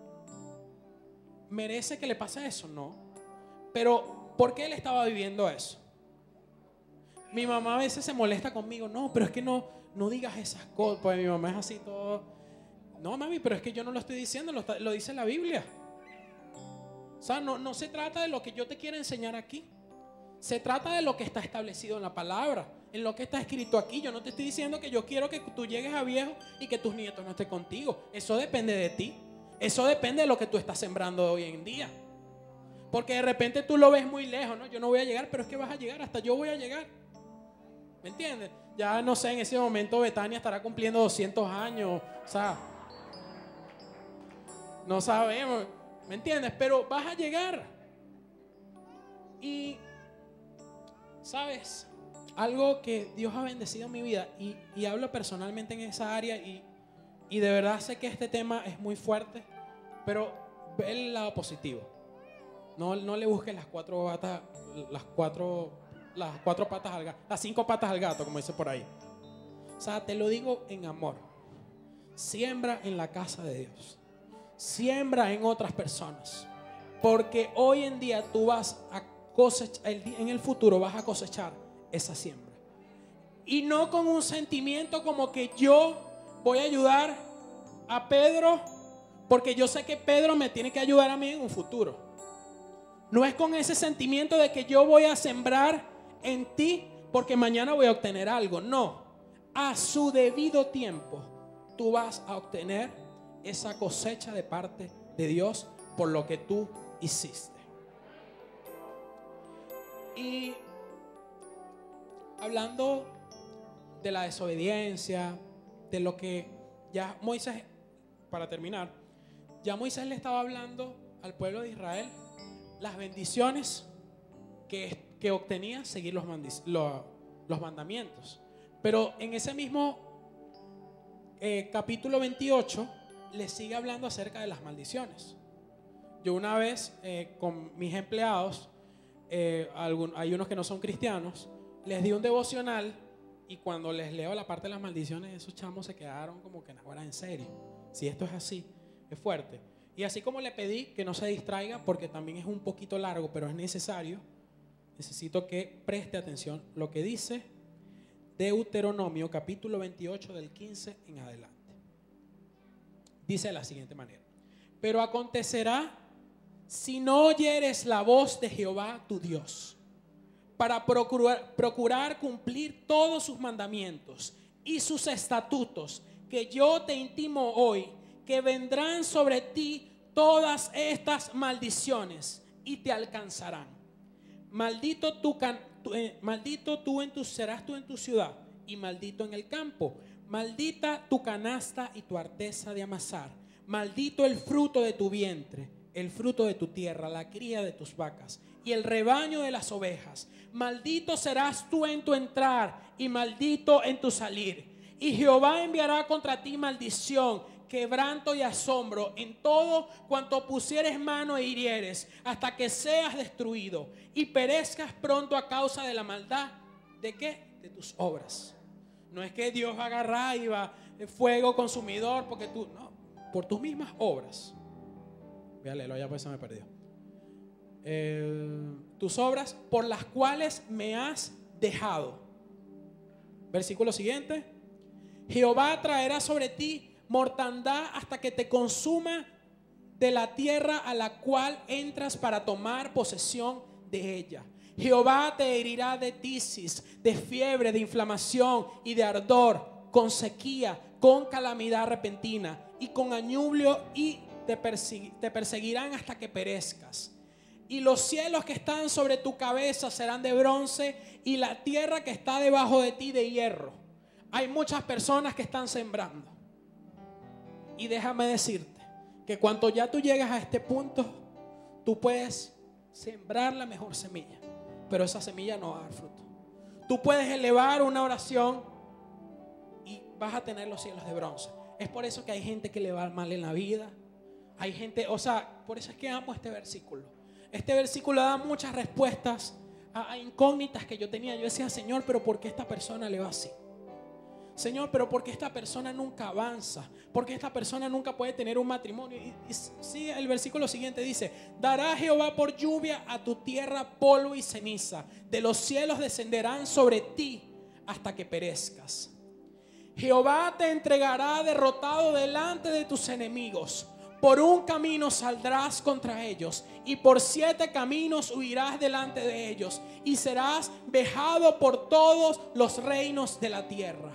¿merece que le pase eso? No. Pero ¿por qué él estaba viviendo eso? Mi mamá a veces se molesta conmigo. No, pero es que no digas esas cosas. Pues mi mamá es así todo. No, mami, pero es que yo no lo estoy diciendo, lo dice la Biblia. O sea, no se trata de lo que yo te quiero enseñar aquí. Se trata de lo que está establecido en la palabra, en lo que está escrito aquí. Yo no te estoy diciendo que yo quiero que tú llegues a viejo y que tus nietos no estén contigo. Eso depende de ti. Eso depende de lo que tú estás sembrando hoy en día. Porque de repente tú lo ves muy lejos, ¿no? Yo no voy a llegar, pero es que vas a llegar, hasta yo voy a llegar. ¿Me entiendes? Ya no sé, en ese momento Betania estará cumpliendo 200 años. O sea, no sabemos. ¿Me entiendes? Pero vas a llegar. Y, ¿sabes? Algo que Dios ha bendecido en mi vida. Y hablo personalmente en esa área. Y de verdad sé que este tema es muy fuerte. Pero ve el lado positivo. No le busques las 4 patas, las 4 patas al gato, las 5 patas al gato, como dice por ahí. O sea, te lo digo en amor. Siembra en la casa de Dios. Siembra en otras personas. Porque hoy en día tú vas a cosechar, en el futuro vas a cosechar esa siembra. Y no con un sentimiento como que yo voy a ayudar a Pedro porque yo sé que Pedro me tiene que ayudar a mí en un futuro. No es con ese sentimiento de que yo voy a sembrar en ti porque mañana voy a obtener algo. No, a su debido tiempo tú vas a obtener esa cosecha de parte de Dios por lo que tú hiciste. Y hablando de la desobediencia, de lo que ya Moisés, para terminar, ya Moisés le estaba hablando al pueblo de Israel las bendiciones que obtenía seguir los mandamientos. Pero en ese mismo capítulo 28 le sigue hablando acerca de las maldiciones. Yo una vez con mis empleados, hay unos que no son cristianos, les di un devocional y cuando les leo la parte de las maldiciones, esos chamos se quedaron como que ahora en serio. Si esto es así, es fuerte. Y así como le pedí que no se distraiga, porque también es un poquito largo, pero es necesario, necesito que preste atención lo que dice Deuteronomio capítulo 28 del 15 en adelante. Dice de la siguiente manera: pero acontecerá si no oyeres la voz de Jehová tu Dios, para procurar cumplir todos sus mandamientos y sus estatutos que yo te intimo hoy, que vendrán sobre ti todas estas maldiciones y te alcanzarán. Maldito tú serás tú en tu ciudad y maldito en el campo. Maldita tu canasta y tu arteza de amasar. Maldito el fruto de tu vientre, el fruto de tu tierra, la cría de tus vacas y el rebaño de las ovejas. Maldito serás tú en tu entrar y maldito en tu salir. Y Jehová enviará contra ti maldición, quebranto y asombro en todo cuanto pusieres mano e hirieres, hasta que seas destruido y perezcas pronto a causa de la maldad. ¿De qué? De tus obras. No es que Dios va a agarrar y va fuego consumidor porque tú, no, por tus mismas obras. Voy a leerlo, ya pues se me perdió. Tus obras por las cuales me has dejado. Versículo siguiente. Jehová traerá sobre ti mortandad hasta que te consuma de la tierra a la cual entras para tomar posesión de ella. Jehová te herirá de tisis, de fiebre, de inflamación y de ardor, con sequía, con calamidad repentina y con añublio, y te perseguirán hasta que perezcas. Y los cielos que están sobre tu cabeza serán de bronce, y la tierra que está debajo de ti de hierro. Hay muchas personas que están sembrando. Y déjame decirte que cuando ya tú llegas a este punto, tú puedes sembrar la mejor semilla, pero esa semilla no va a dar fruto. Tú puedes elevar una oración y vas a tener los cielos de bronce. Es por eso que hay gente que le va mal en la vida. Hay gente, o sea, por eso es que amo este versículo. Este versículo da muchas respuestas a incógnitas que yo tenía. Yo decía, Señor, pero ¿por qué esta persona le va así? Señor, pero ¿por qué esta persona nunca avanza? ¿Por qué esta persona nunca puede tener un matrimonio? Y sí, el versículo siguiente dice: dará Jehová por lluvia a tu tierra polvo y ceniza. De los cielos descenderán sobre ti hasta que perezcas. Jehová te entregará derrotado delante de tus enemigos. Por un camino saldrás contra ellos, y por 7 caminos huirás delante de ellos, y serás vejado por todos los reinos de la tierra.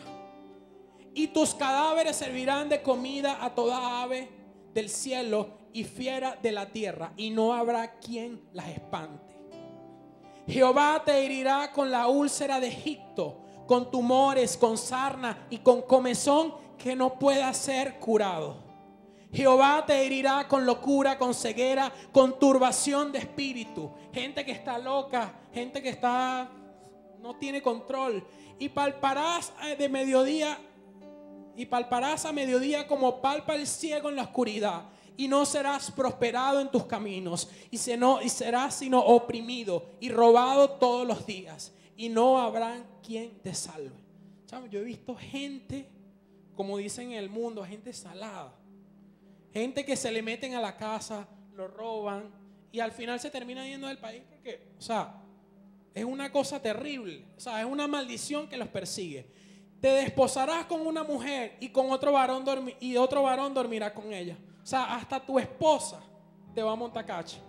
Y tus cadáveres servirán de comida a toda ave del cielo y fiera de la tierra, y no habrá quien las espante. Jehová te herirá con la úlcera de Egipto, con tumores, con sarna y con comezón que no pueda ser curado. Jehová te herirá con locura, con ceguera, con turbación de espíritu. Gente que está loca, gente que no tiene control. Y palparás de mediodía, y palparás a mediodía como palpa el ciego en la oscuridad. Y no serás prosperado en tus caminos, y serás sino oprimido y robado todos los días, y no habrá quien te salve. ¿Sabes? Yo he visto gente, como dicen en el mundo, gente salada. Gente que se le meten a la casa, lo roban y al final se termina yendo del país porque, o sea, es una cosa terrible. O sea, es una maldición que los persigue. Te desposarás con una mujer y con otro varón dormirá con ella. O sea, hasta tu esposa te va a montar cacho.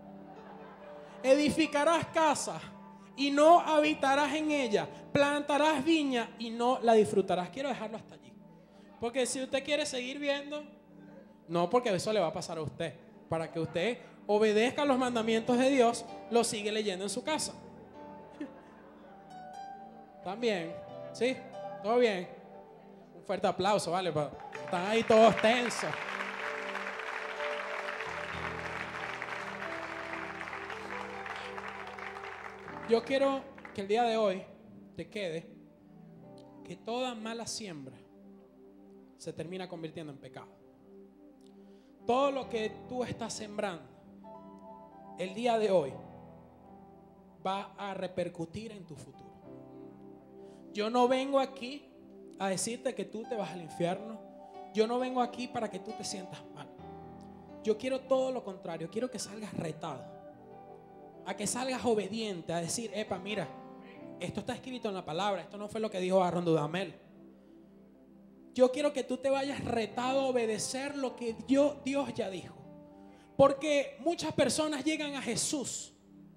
Edificarás casa y no habitarás en ella. Plantarás viña y no la disfrutarás. Quiero dejarlo hasta allí. Porque si usted quiere seguir viendo, no, porque eso le va a pasar a usted. Para que usted obedezca los mandamientos de Dios, lo sigue leyendo en su casa. ¿También? ¿Sí? ¿Todo bien? Un fuerte aplauso, ¿vale? Están ahí todos tensos. Yo quiero que el día de hoy te quede que toda mala siembra se termina convirtiendo en pecado. Todo lo que tú estás sembrando el día de hoy va a repercutir en tu futuro. Yo no vengo aquí a decirte que tú te vas al infierno. Yo no vengo aquí para que tú te sientas mal. Yo quiero todo lo contrario. Quiero que salgas retado, a que salgas obediente, a decir, epa, mira, esto está escrito en la palabra. Esto no fue lo que dijo Aaron Dudamel. Yo quiero que tú te vayas retado a obedecer lo que Dios ya dijo. Porque muchas personas llegan a Jesús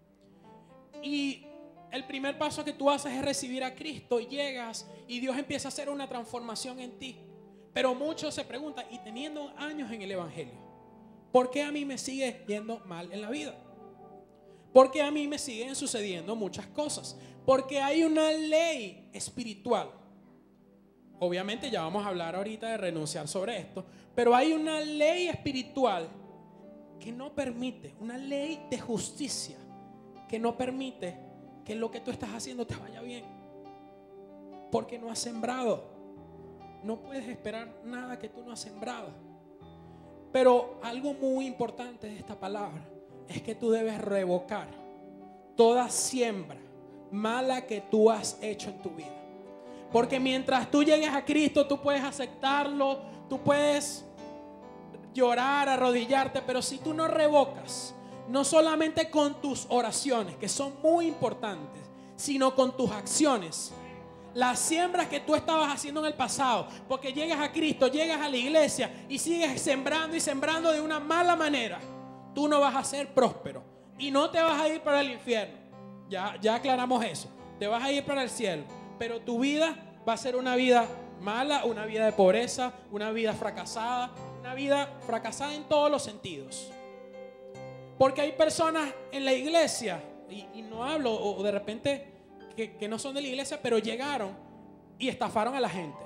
y el primer paso que tú haces es recibir a Cristo. Y llegas y Dios empieza a hacer una transformación en ti. Pero muchos se preguntan, y teniendo años en el evangelio, ¿por qué a mí me sigue yendo mal en la vida? ¿Por qué a mí me siguen sucediendo muchas cosas? Porque hay una ley espiritual Obviamente ya vamos a hablar ahorita de renunciar sobre esto, pero hay una ley espiritual que no permite, una ley de justicia que no permite que lo que tú estás haciendo te vaya bien, porque no has sembrado. No puedes esperar nada que tú no has sembrado. Pero algo muy importante de esta palabra es que tú debes revocar toda siembra mala que tú has hecho en tu vida. Porque mientras tú llegues a Cristo, tú puedes aceptarlo, tú puedes llorar, arrodillarte, pero si tú no revocas, no solamente con tus oraciones, que son muy importantes, sino con tus acciones, las siembras que tú estabas haciendo en el pasado, porque llegas a Cristo, llegas a la iglesia y sigues sembrando y sembrando de una mala manera, tú no vas a ser próspero y no te vas a ir para el infierno. Ya aclaramos eso. Te vas a ir para el cielo, pero tu vida va a ser una vida mala, una vida de pobreza, una vida fracasada en todos los sentidos. Porque hay personas en la iglesia, y no hablo, o de repente que no son de la iglesia, pero llegaron y estafaron a la gente.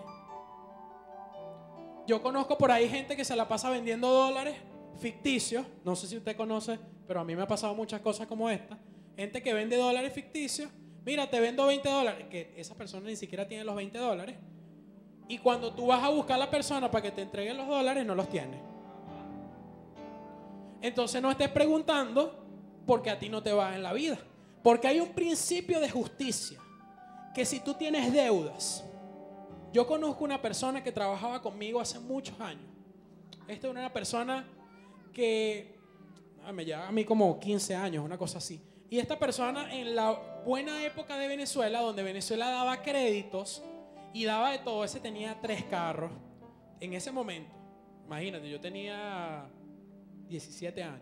Yo conozco por ahí gente que se la pasa vendiendo dólares ficticios. No sé si usted conoce, pero a mí me ha pasado muchas cosas como esta. Gente que vende dólares ficticios. Mira, te vendo $20, que esa persona ni siquiera tiene los $20. Y cuando tú vas a buscar a la persona para que te entregue los dólares, no los tiene. Entonces no estés preguntando porque a ti no te va en la vida. Porque hay un principio de justicia, que si tú tienes deudas. Yo conozco una persona que trabajaba conmigo hace muchos años. Esta es una persona que me lleva a mí como 15 años, una cosa así. Y esta persona, en la buena época de Venezuela, donde Venezuela daba créditos y daba de todo, ese tenía 3 carros en ese momento. Imagínate, yo tenía 17 años.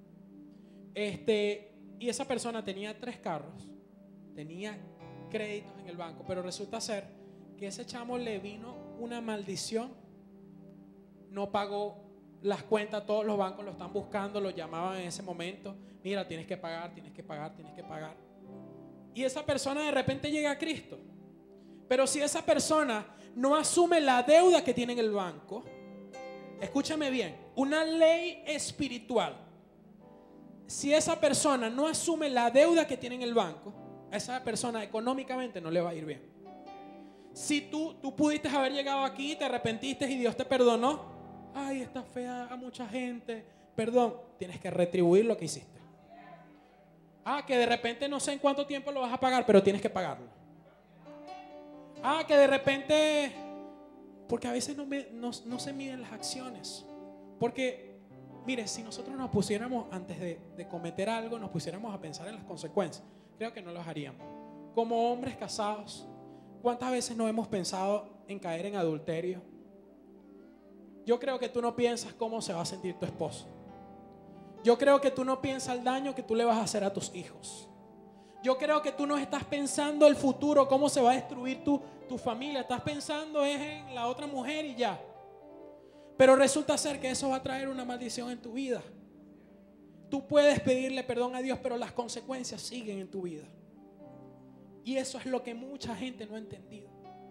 Y esa persona tenía 3 carros, tenía créditos en el banco, pero resulta ser que ese chamo le vino una maldición. No pagó las cuentas, todos los bancos lo están buscando, lo llamaban en ese momento. Mira, tienes que pagar, tienes que pagar, tienes que pagar. Y esa persona de repente llega a Cristo. Pero si esa persona no asume la deuda que tiene en el banco, escúchame bien, una ley espiritual. Si esa persona no asume la deuda que tiene en el banco, a esa persona económicamente no le va a ir bien. Si tú pudiste haber llegado aquí, te arrepentiste y Dios te perdonó. Ay, está fea a mucha gente. Perdón, tienes que retribuir lo que hiciste. Que de repente no sé en cuánto tiempo lo vas a pagar, pero tienes que pagarlo. Que de repente, porque a veces no se miden las acciones. Porque, mire, si nosotros nos pusiéramos, antes de cometer algo, nos pusiéramos a pensar en las consecuencias, creo que no los haríamos. Como hombres casados, ¿cuántas veces no hemos pensado en caer en adulterio? Yo creo que tú no piensas cómo se va a sentir tu esposo. Yo creo que tú no piensas el daño que tú le vas a hacer a tus hijos. Yo creo que tú no estás pensando el futuro, cómo se va a destruir tu familia. Estás pensando es en la otra mujer y ya. Pero resulta ser que eso va a traer una maldición en tu vida. Tú puedes pedirle perdón a Dios, pero las consecuencias siguen en tu vida. Y eso es lo que mucha gente no ha entendido.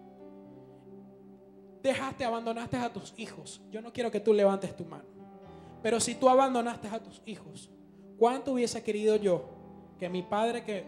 Abandonaste a tus hijos. Yo no quiero que tú levantes tu mano. Pero si tú abandonaste a tus hijos, ¿cuánto hubiese querido yo que mi padre, que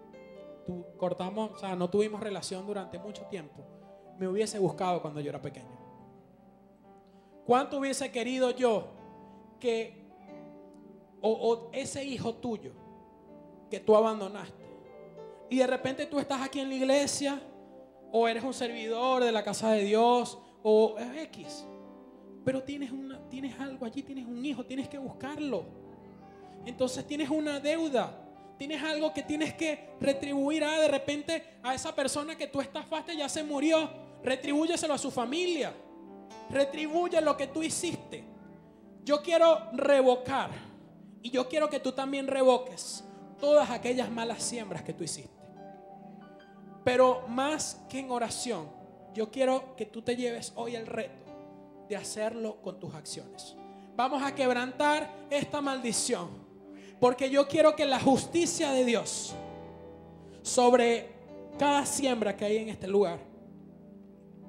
no tuvimos relación durante mucho tiempo, me hubiese buscado cuando yo era pequeño? ¿Cuánto hubiese querido yo que o ese hijo tuyo que tú abandonaste y de repente tú estás aquí en la iglesia, o eres un servidor de la casa de Dios, o X, pero tienes algo allí, tienes un hijo, tienes que buscarlo. Entonces tienes una deuda, tienes algo que tienes que retribuir. De repente a esa persona que tú estafaste ya se murió, retribúyeselo a su familia, retribuye lo que tú hiciste. Yo quiero revocar, y yo quiero que tú también revoques todas aquellas malas siembras que tú hiciste. Pero más que en oración, yo quiero que tú te lleves hoy el reto de hacerlo con tus acciones. Vamos a quebrantar esta maldición, porque yo quiero que la justicia de Dios sobre cada siembra que hay en este lugar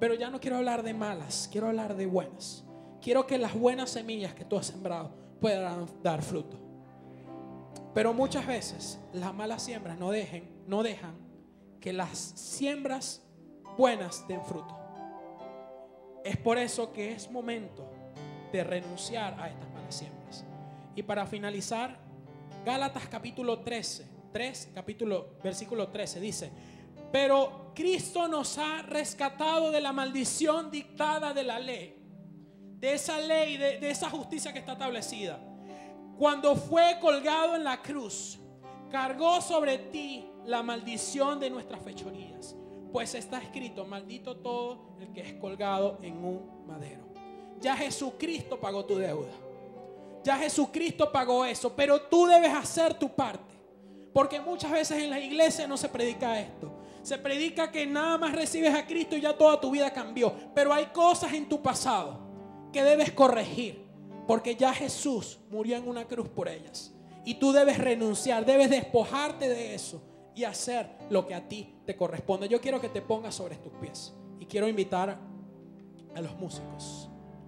Pero ya no quiero hablar de malas, quiero hablar de buenas. Quiero que las buenas semillas que tú has sembrado puedan dar fruto. Pero muchas veces las malas siembras no dejan que las siembras buenas den fruto. Es por eso que es momento de renunciar a estas malas siembras. Y para finalizar, Gálatas capítulo 13, versículo 13 dice: pero Cristo nos ha rescatado de la maldición dictada de la ley, de esa ley, de esa justicia que está establecida. Cuando fue colgado en la cruz, cargó sobre ti la maldición de nuestras fechorías, pues está escrito: maldito todo el que es colgado en un madero. Ya Jesucristo pagó tu deuda. Ya Jesucristo pagó eso, pero tú debes hacer tu parte. Porque muchas veces en la iglesia no se predica esto. Se predica que nada más recibes a Cristo y ya toda tu vida cambió. Pero hay cosas en tu pasado que debes corregir, porque ya Jesús murió en una cruz por ellas. Y tú debes renunciar, debes despojarte de eso y hacer lo que a ti te corresponde. Yo quiero que te pongas sobre tus pies y quiero invitar a los músicos.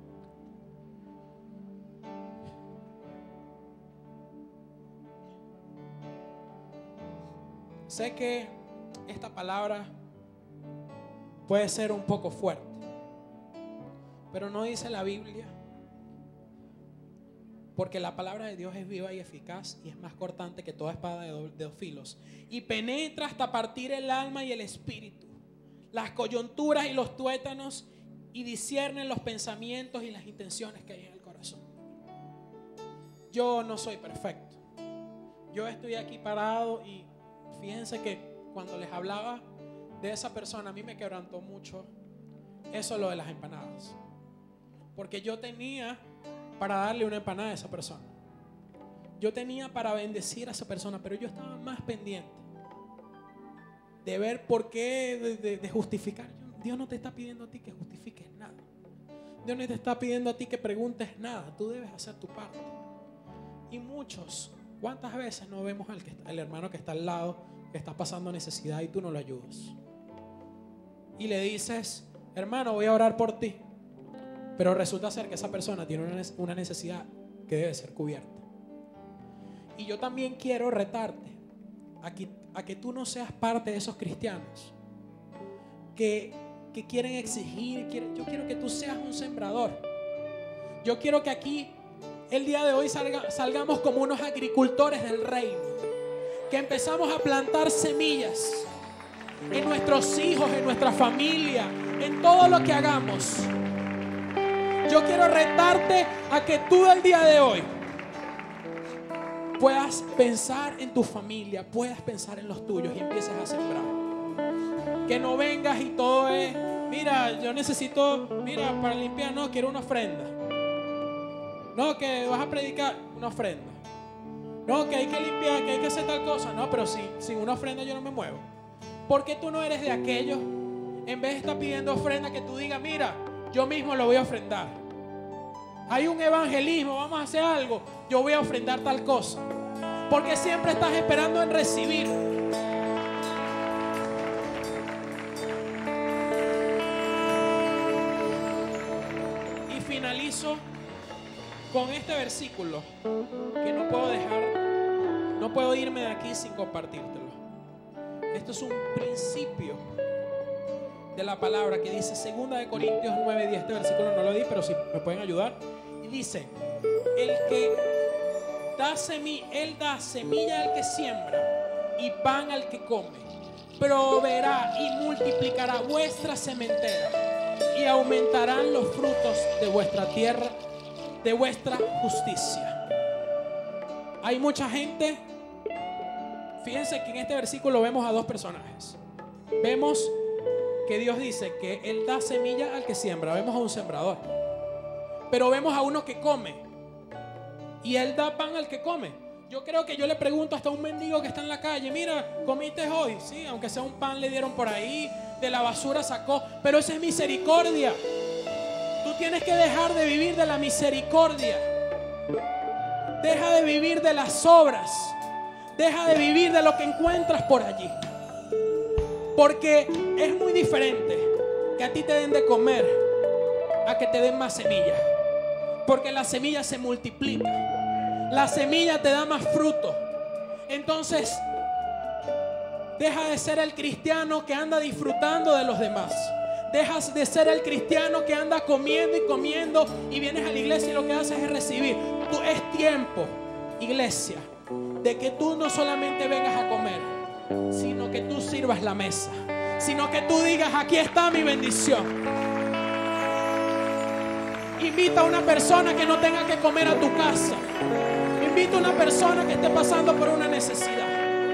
Sé que esta palabra puede ser un poco fuerte, pero no dice la Biblia, porque la palabra de Dios es viva y eficaz y es más cortante que toda espada de dos filos y penetra hasta partir el alma y el espíritu, las coyunturas y los tuétanos, y discierne los pensamientos y las intenciones que hay en el corazón. Yo no soy perfecto. Yo estoy aquí parado y fíjense que cuando les hablaba de esa persona, a mí me quebrantó mucho eso, lo de las empanadas. Porque yo tenía para darle una empanada a esa persona. Yo tenía para bendecir a esa persona, pero yo estaba más pendiente de ver por qué, de justificar. Dios no te está pidiendo a ti que justifiques nada. Dios no te está pidiendo a ti que preguntes nada. Tú debes hacer tu parte. Y muchos, ¿cuántas veces no vemos al hermano que está al lado, que está pasando necesidad y tú no lo ayudas? Y le dices: hermano, voy a orar por ti. Pero resulta ser que esa persona tiene una necesidad que debe ser cubierta. Y yo también quiero retarte a que tú no seas parte de esos cristianos que quieren exigir. Yo quiero que tú seas un sembrador. Yo quiero que aquí el día de hoy salgamos como unos agricultores del reino, que empezamos a plantar semillas en nuestros hijos, en nuestra familia, en todo lo que hagamos. Yo quiero retarte a que tú el día de hoy puedas pensar en tu familia, puedas pensar en los tuyos y empieces a sembrar. Que no vengas y todo es: mira, yo necesito, mira, para limpiar, no, quiero una ofrenda. No, que vas a predicar, una ofrenda. No, que hay que limpiar, que hay que hacer tal cosa. No, pero sin una ofrenda yo no me muevo. ¿Por qué tú no eres de aquellos, en vez de estar pidiendo ofrenda, que tú digas: mira, yo mismo lo voy a ofrendar? Hay un evangelismo, vamos a hacer algo, yo voy a ofrendar tal cosa. Porque siempre estás esperando en recibir. Y finalizo con este versículo que no puedo irme de aquí sin compartírtelo. Esto es un principio de la palabra que dice 2 de Corintios 9:10. Este versículo no lo di, pero si me pueden ayudar. Y dice: el que él da semilla al que siembra y pan al que come. Proveerá y multiplicará vuestra sementera y aumentarán los frutos de vuestra tierra, de vuestra justicia. Hay mucha gente. Fíjense que en este versículo vemos a dos personajes. Vemos que Dios dice que Él da semilla al que siembra. Vemos a un sembrador. Pero vemos a uno que come. Y Él da pan al que come. Yo creo que yo le pregunto hasta a un mendigo que está en la calle: mira, ¿comiste hoy? Sí, aunque sea un pan le dieron por ahí, de la basura sacó. Pero esa es misericordia. Tú tienes que dejar de vivir de la misericordia. Deja de vivir de las obras. Deja de vivir de lo que encuentras por allí. Porque es muy diferente que a ti te den de comer a que te den más semilla. Porque la semilla se multiplica. La semilla te da más fruto. Entonces, deja de ser el cristiano que anda disfrutando de los demás. Dejas de ser el cristiano que anda comiendo y comiendo y vienes a la iglesia y lo que haces es recibir. Es tiempo, iglesia, de que tú no solamente vengas a comer, sino que tú sirvas la mesa, sino que tú digas: aquí está mi bendición. Invita a una persona que no tenga que comer a tu casa. Invita a una persona que esté pasando por una necesidad.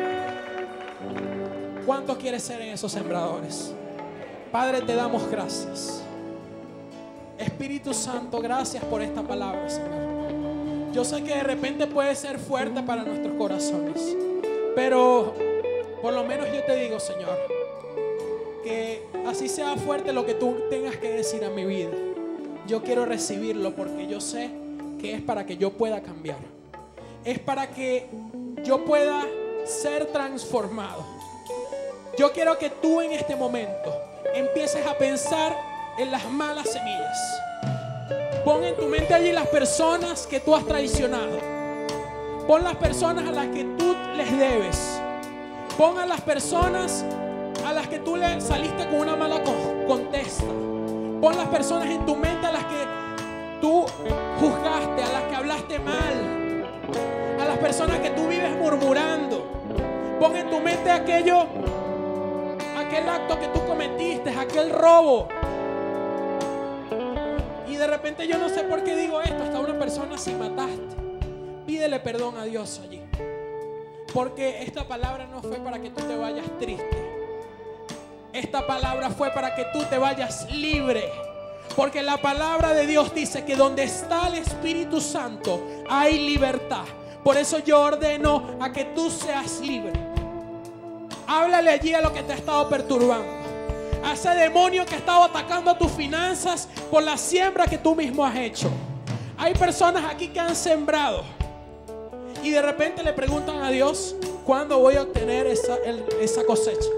¿Cuántos quieren ser en esos sembradores? Padre, te damos gracias. Espíritu Santo, gracias por esta palabra, Señor. Yo sé que de repente puede ser fuerte para nuestros corazones, pero por lo menos yo te digo, Señor, que así sea fuerte lo que tú tengas que decir a mi vida, yo quiero recibirlo porque yo sé que es para que yo pueda cambiar. Es para que yo pueda ser transformado. Yo quiero que tú en este momento empieces a pensar en las malas semillas. Pon en tu mente allí las personas que tú has traicionado. Pon las personas a las que tú les debes. Pon a las personas a las que tú le saliste con una mala contesta. Pon las personas en tu mente a las que tú juzgaste, a las que hablaste mal, a las personas que tú vives murmurando. Pon en tu mente aquel acto que tú cometiste, aquel robo. Y de repente yo no sé por qué digo esto, hasta una persona si mataste, pídele perdón a Dios allí, porque esta palabra no fue para que tú te vayas triste. Esta palabra fue para que tú te vayas libre. Porque la palabra de Dios dice que donde está el Espíritu Santo hay libertad. Por eso yo ordeno a que tú seas libre. Háblale allí a lo que te ha estado perturbando, a ese demonio que ha estado atacando a tus finanzas por la siembra que tú mismo has hecho. Hay personas aquí que han sembrado y de repente le preguntan a Dios: ¿cuándo voy a obtener esa cosecha?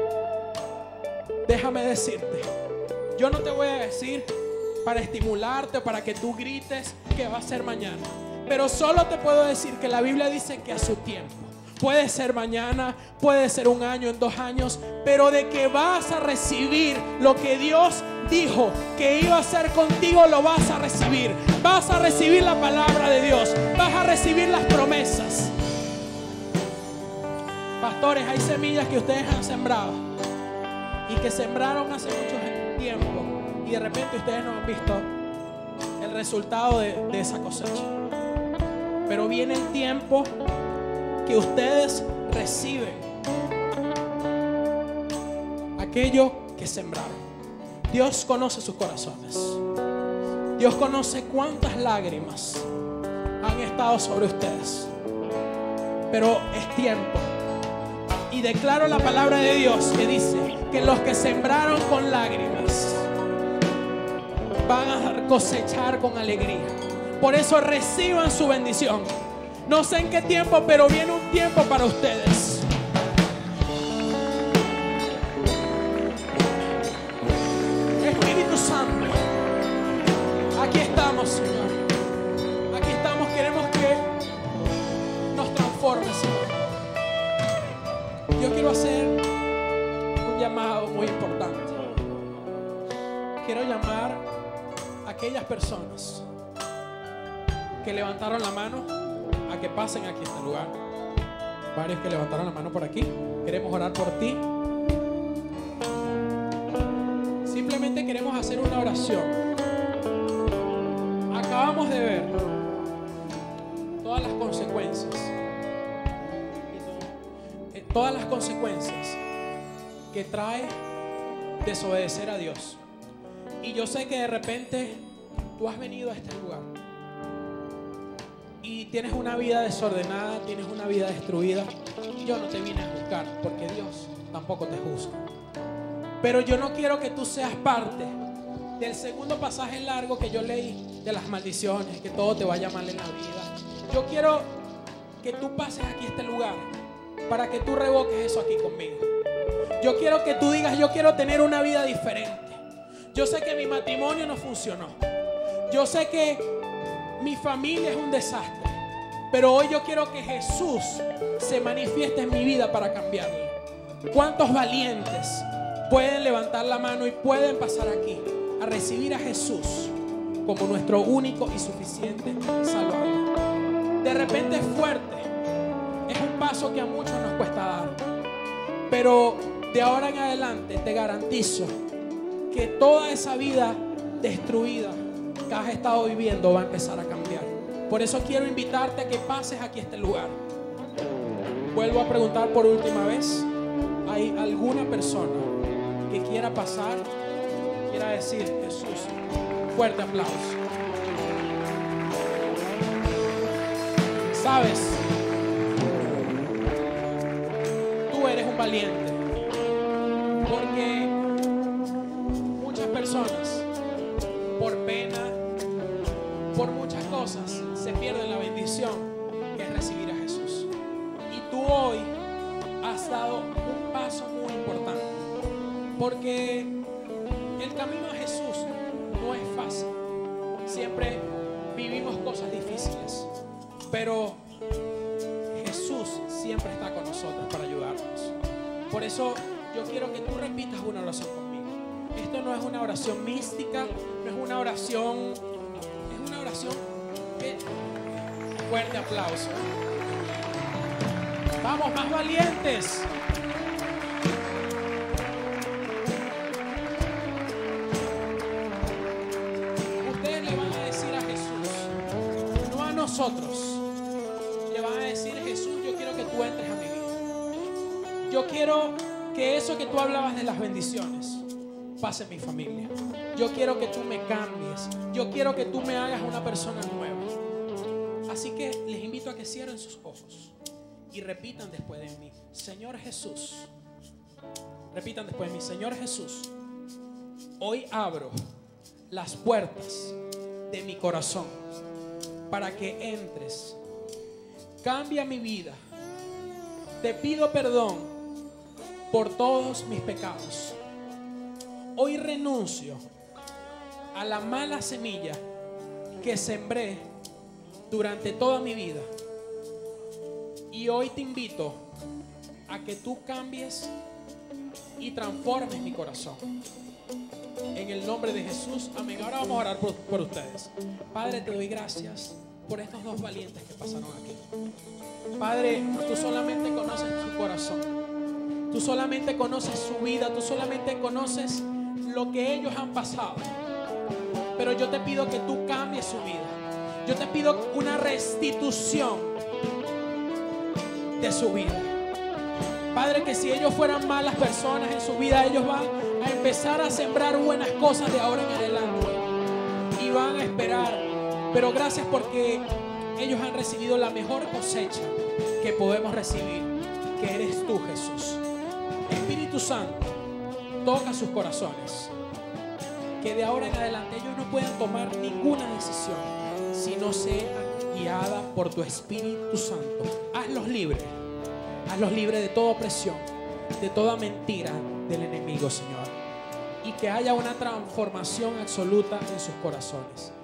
Déjame decirte, yo no te voy a decir para estimularte o para que tú grites que va a ser mañana, pero solo te puedo decir que la Biblia dice que a su tiempo. Puede ser mañana, puede ser un año, en 2 años, pero de que vas a recibir lo que Dios dijo que iba a hacer contigo, lo vas a recibir. Vas a recibir la palabra de Dios, vas a recibir las promesas. Pastores, hay semillas que ustedes han sembrado y que sembraron hace mucho tiempo y de repente ustedes no han visto el resultado de esa cosecha. Pero viene el tiempo que ustedes reciben aquello que sembraron. Dios conoce sus corazones. Dios conoce cuántas lágrimas han estado sobre ustedes. Pero es tiempo. Y declaro la palabra de Dios que dice que los que sembraron con lágrimas van a cosechar con alegría. Por eso reciban su bendición. No sé en qué tiempo, pero viene un tiempo para ustedes. Espíritu Santo, aquí estamos, Señor. Aquí estamos, queremos que nos transforme, Señor. Yo quiero hacer un llamado muy importante. Quiero llamar a aquellas personas que levantaron la mano a que pasen aquí a este lugar. Varios que levantaron la mano por aquí. Queremos orar por ti. Simplemente queremos hacer una oración. Acabamos de ver todas las consecuencias. Todas las consecuencias que trae desobedecer a Dios. Y yo sé que de repente tú has venido a este lugar y tienes una vida desordenada, tienes una vida destruida. Yo no te vine a juzgar, porque Dios tampoco te juzga. Pero yo no quiero que tú seas parte del segundo pasaje largo que yo leí de las maldiciones, que todo te vaya mal en la vida. Yo quiero que tú pases aquí a este lugar para que tú revoques eso aquí conmigo. Yo quiero que tú digas: yo quiero tener una vida diferente. Yo sé que mi matrimonio no funcionó. Yo sé que mi familia es un desastre. Pero hoy yo quiero que Jesús se manifieste en mi vida para cambiarla. ¿Cuántos valientes pueden levantar la mano y pueden pasar aquí a recibir a Jesús como nuestro único y suficiente Salvador? De repente es fuerte, es un paso que a muchos nos cuesta dar, pero de ahora en adelante te garantizo que toda esa vida destruida que has estado viviendo va a empezar a cambiar. Por eso quiero invitarte a que pases aquí a este lugar. Vuelvo a preguntar por última vez: ¿hay alguna persona que quiera pasar, quiera decir Jesús? Fuerte aplauso. Sabes, tú eres un valiente, porque muchas personas, por pena, por muchas cosas, se pierden la bendición que es recibir a Jesús. Y tú hoy has dado un paso muy importante, porque el camino a Jesús no es fácil. Siempre vivimos cosas difíciles, pero Jesús siempre está con nosotros para ayudarnos. Por eso yo quiero que tú repitas una oración conmigo. Esto no es una oración mística, no es una oración, es una oración que... Fuerte aplauso. Vamos, más valientes. Ustedes le van a decir a Jesús, no a nosotros. Le van a decir: Jesús, yo quiero que tú entres a mi vida. Yo quiero que eso que tú hablabas de las bendiciones pase en mi familia. Yo quiero que tú me cambies. Yo quiero que tú me hagas una persona nueva. Así que les invito a que cierren sus ojos y repitan después de mí: Señor Jesús. Repitan después de mí: Señor Jesús, hoy abro las puertas de mi corazón para que entres. Cambia mi vida. Te pido perdón por todos mis pecados. Hoy renuncio a la mala semilla que sembré durante toda mi vida. Y hoy te invito a que tú cambies y transformes mi corazón. En el nombre de Jesús, amén. Ahora vamos a orar por ustedes. Padre, te doy gracias por estos dos valientes que pasaron aquí. Padre, tú solamente conoces su corazón. Tú solamente conoces su vida. Tú solamente conoces lo que ellos han pasado. Pero yo te pido que tú cambies su vida. Yo te pido una restitución de su vida. Padre, que si ellos fueran malas personas en su vida, ellos van a empezar a sembrar buenas cosas de ahora en adelante. Y van a esperar. Pero gracias porque ellos han recibido la mejor cosecha que podemos recibir, que eres tú, Jesús. Espíritu Santo, toca sus corazones. Que de ahora en adelante ellos no puedan tomar ninguna decisión si no sea guiada por tu Espíritu Santo. Hazlos libres. Hazlos libres de toda opresión, de toda mentira del enemigo, Señor. Y que haya una transformación absoluta en sus corazones.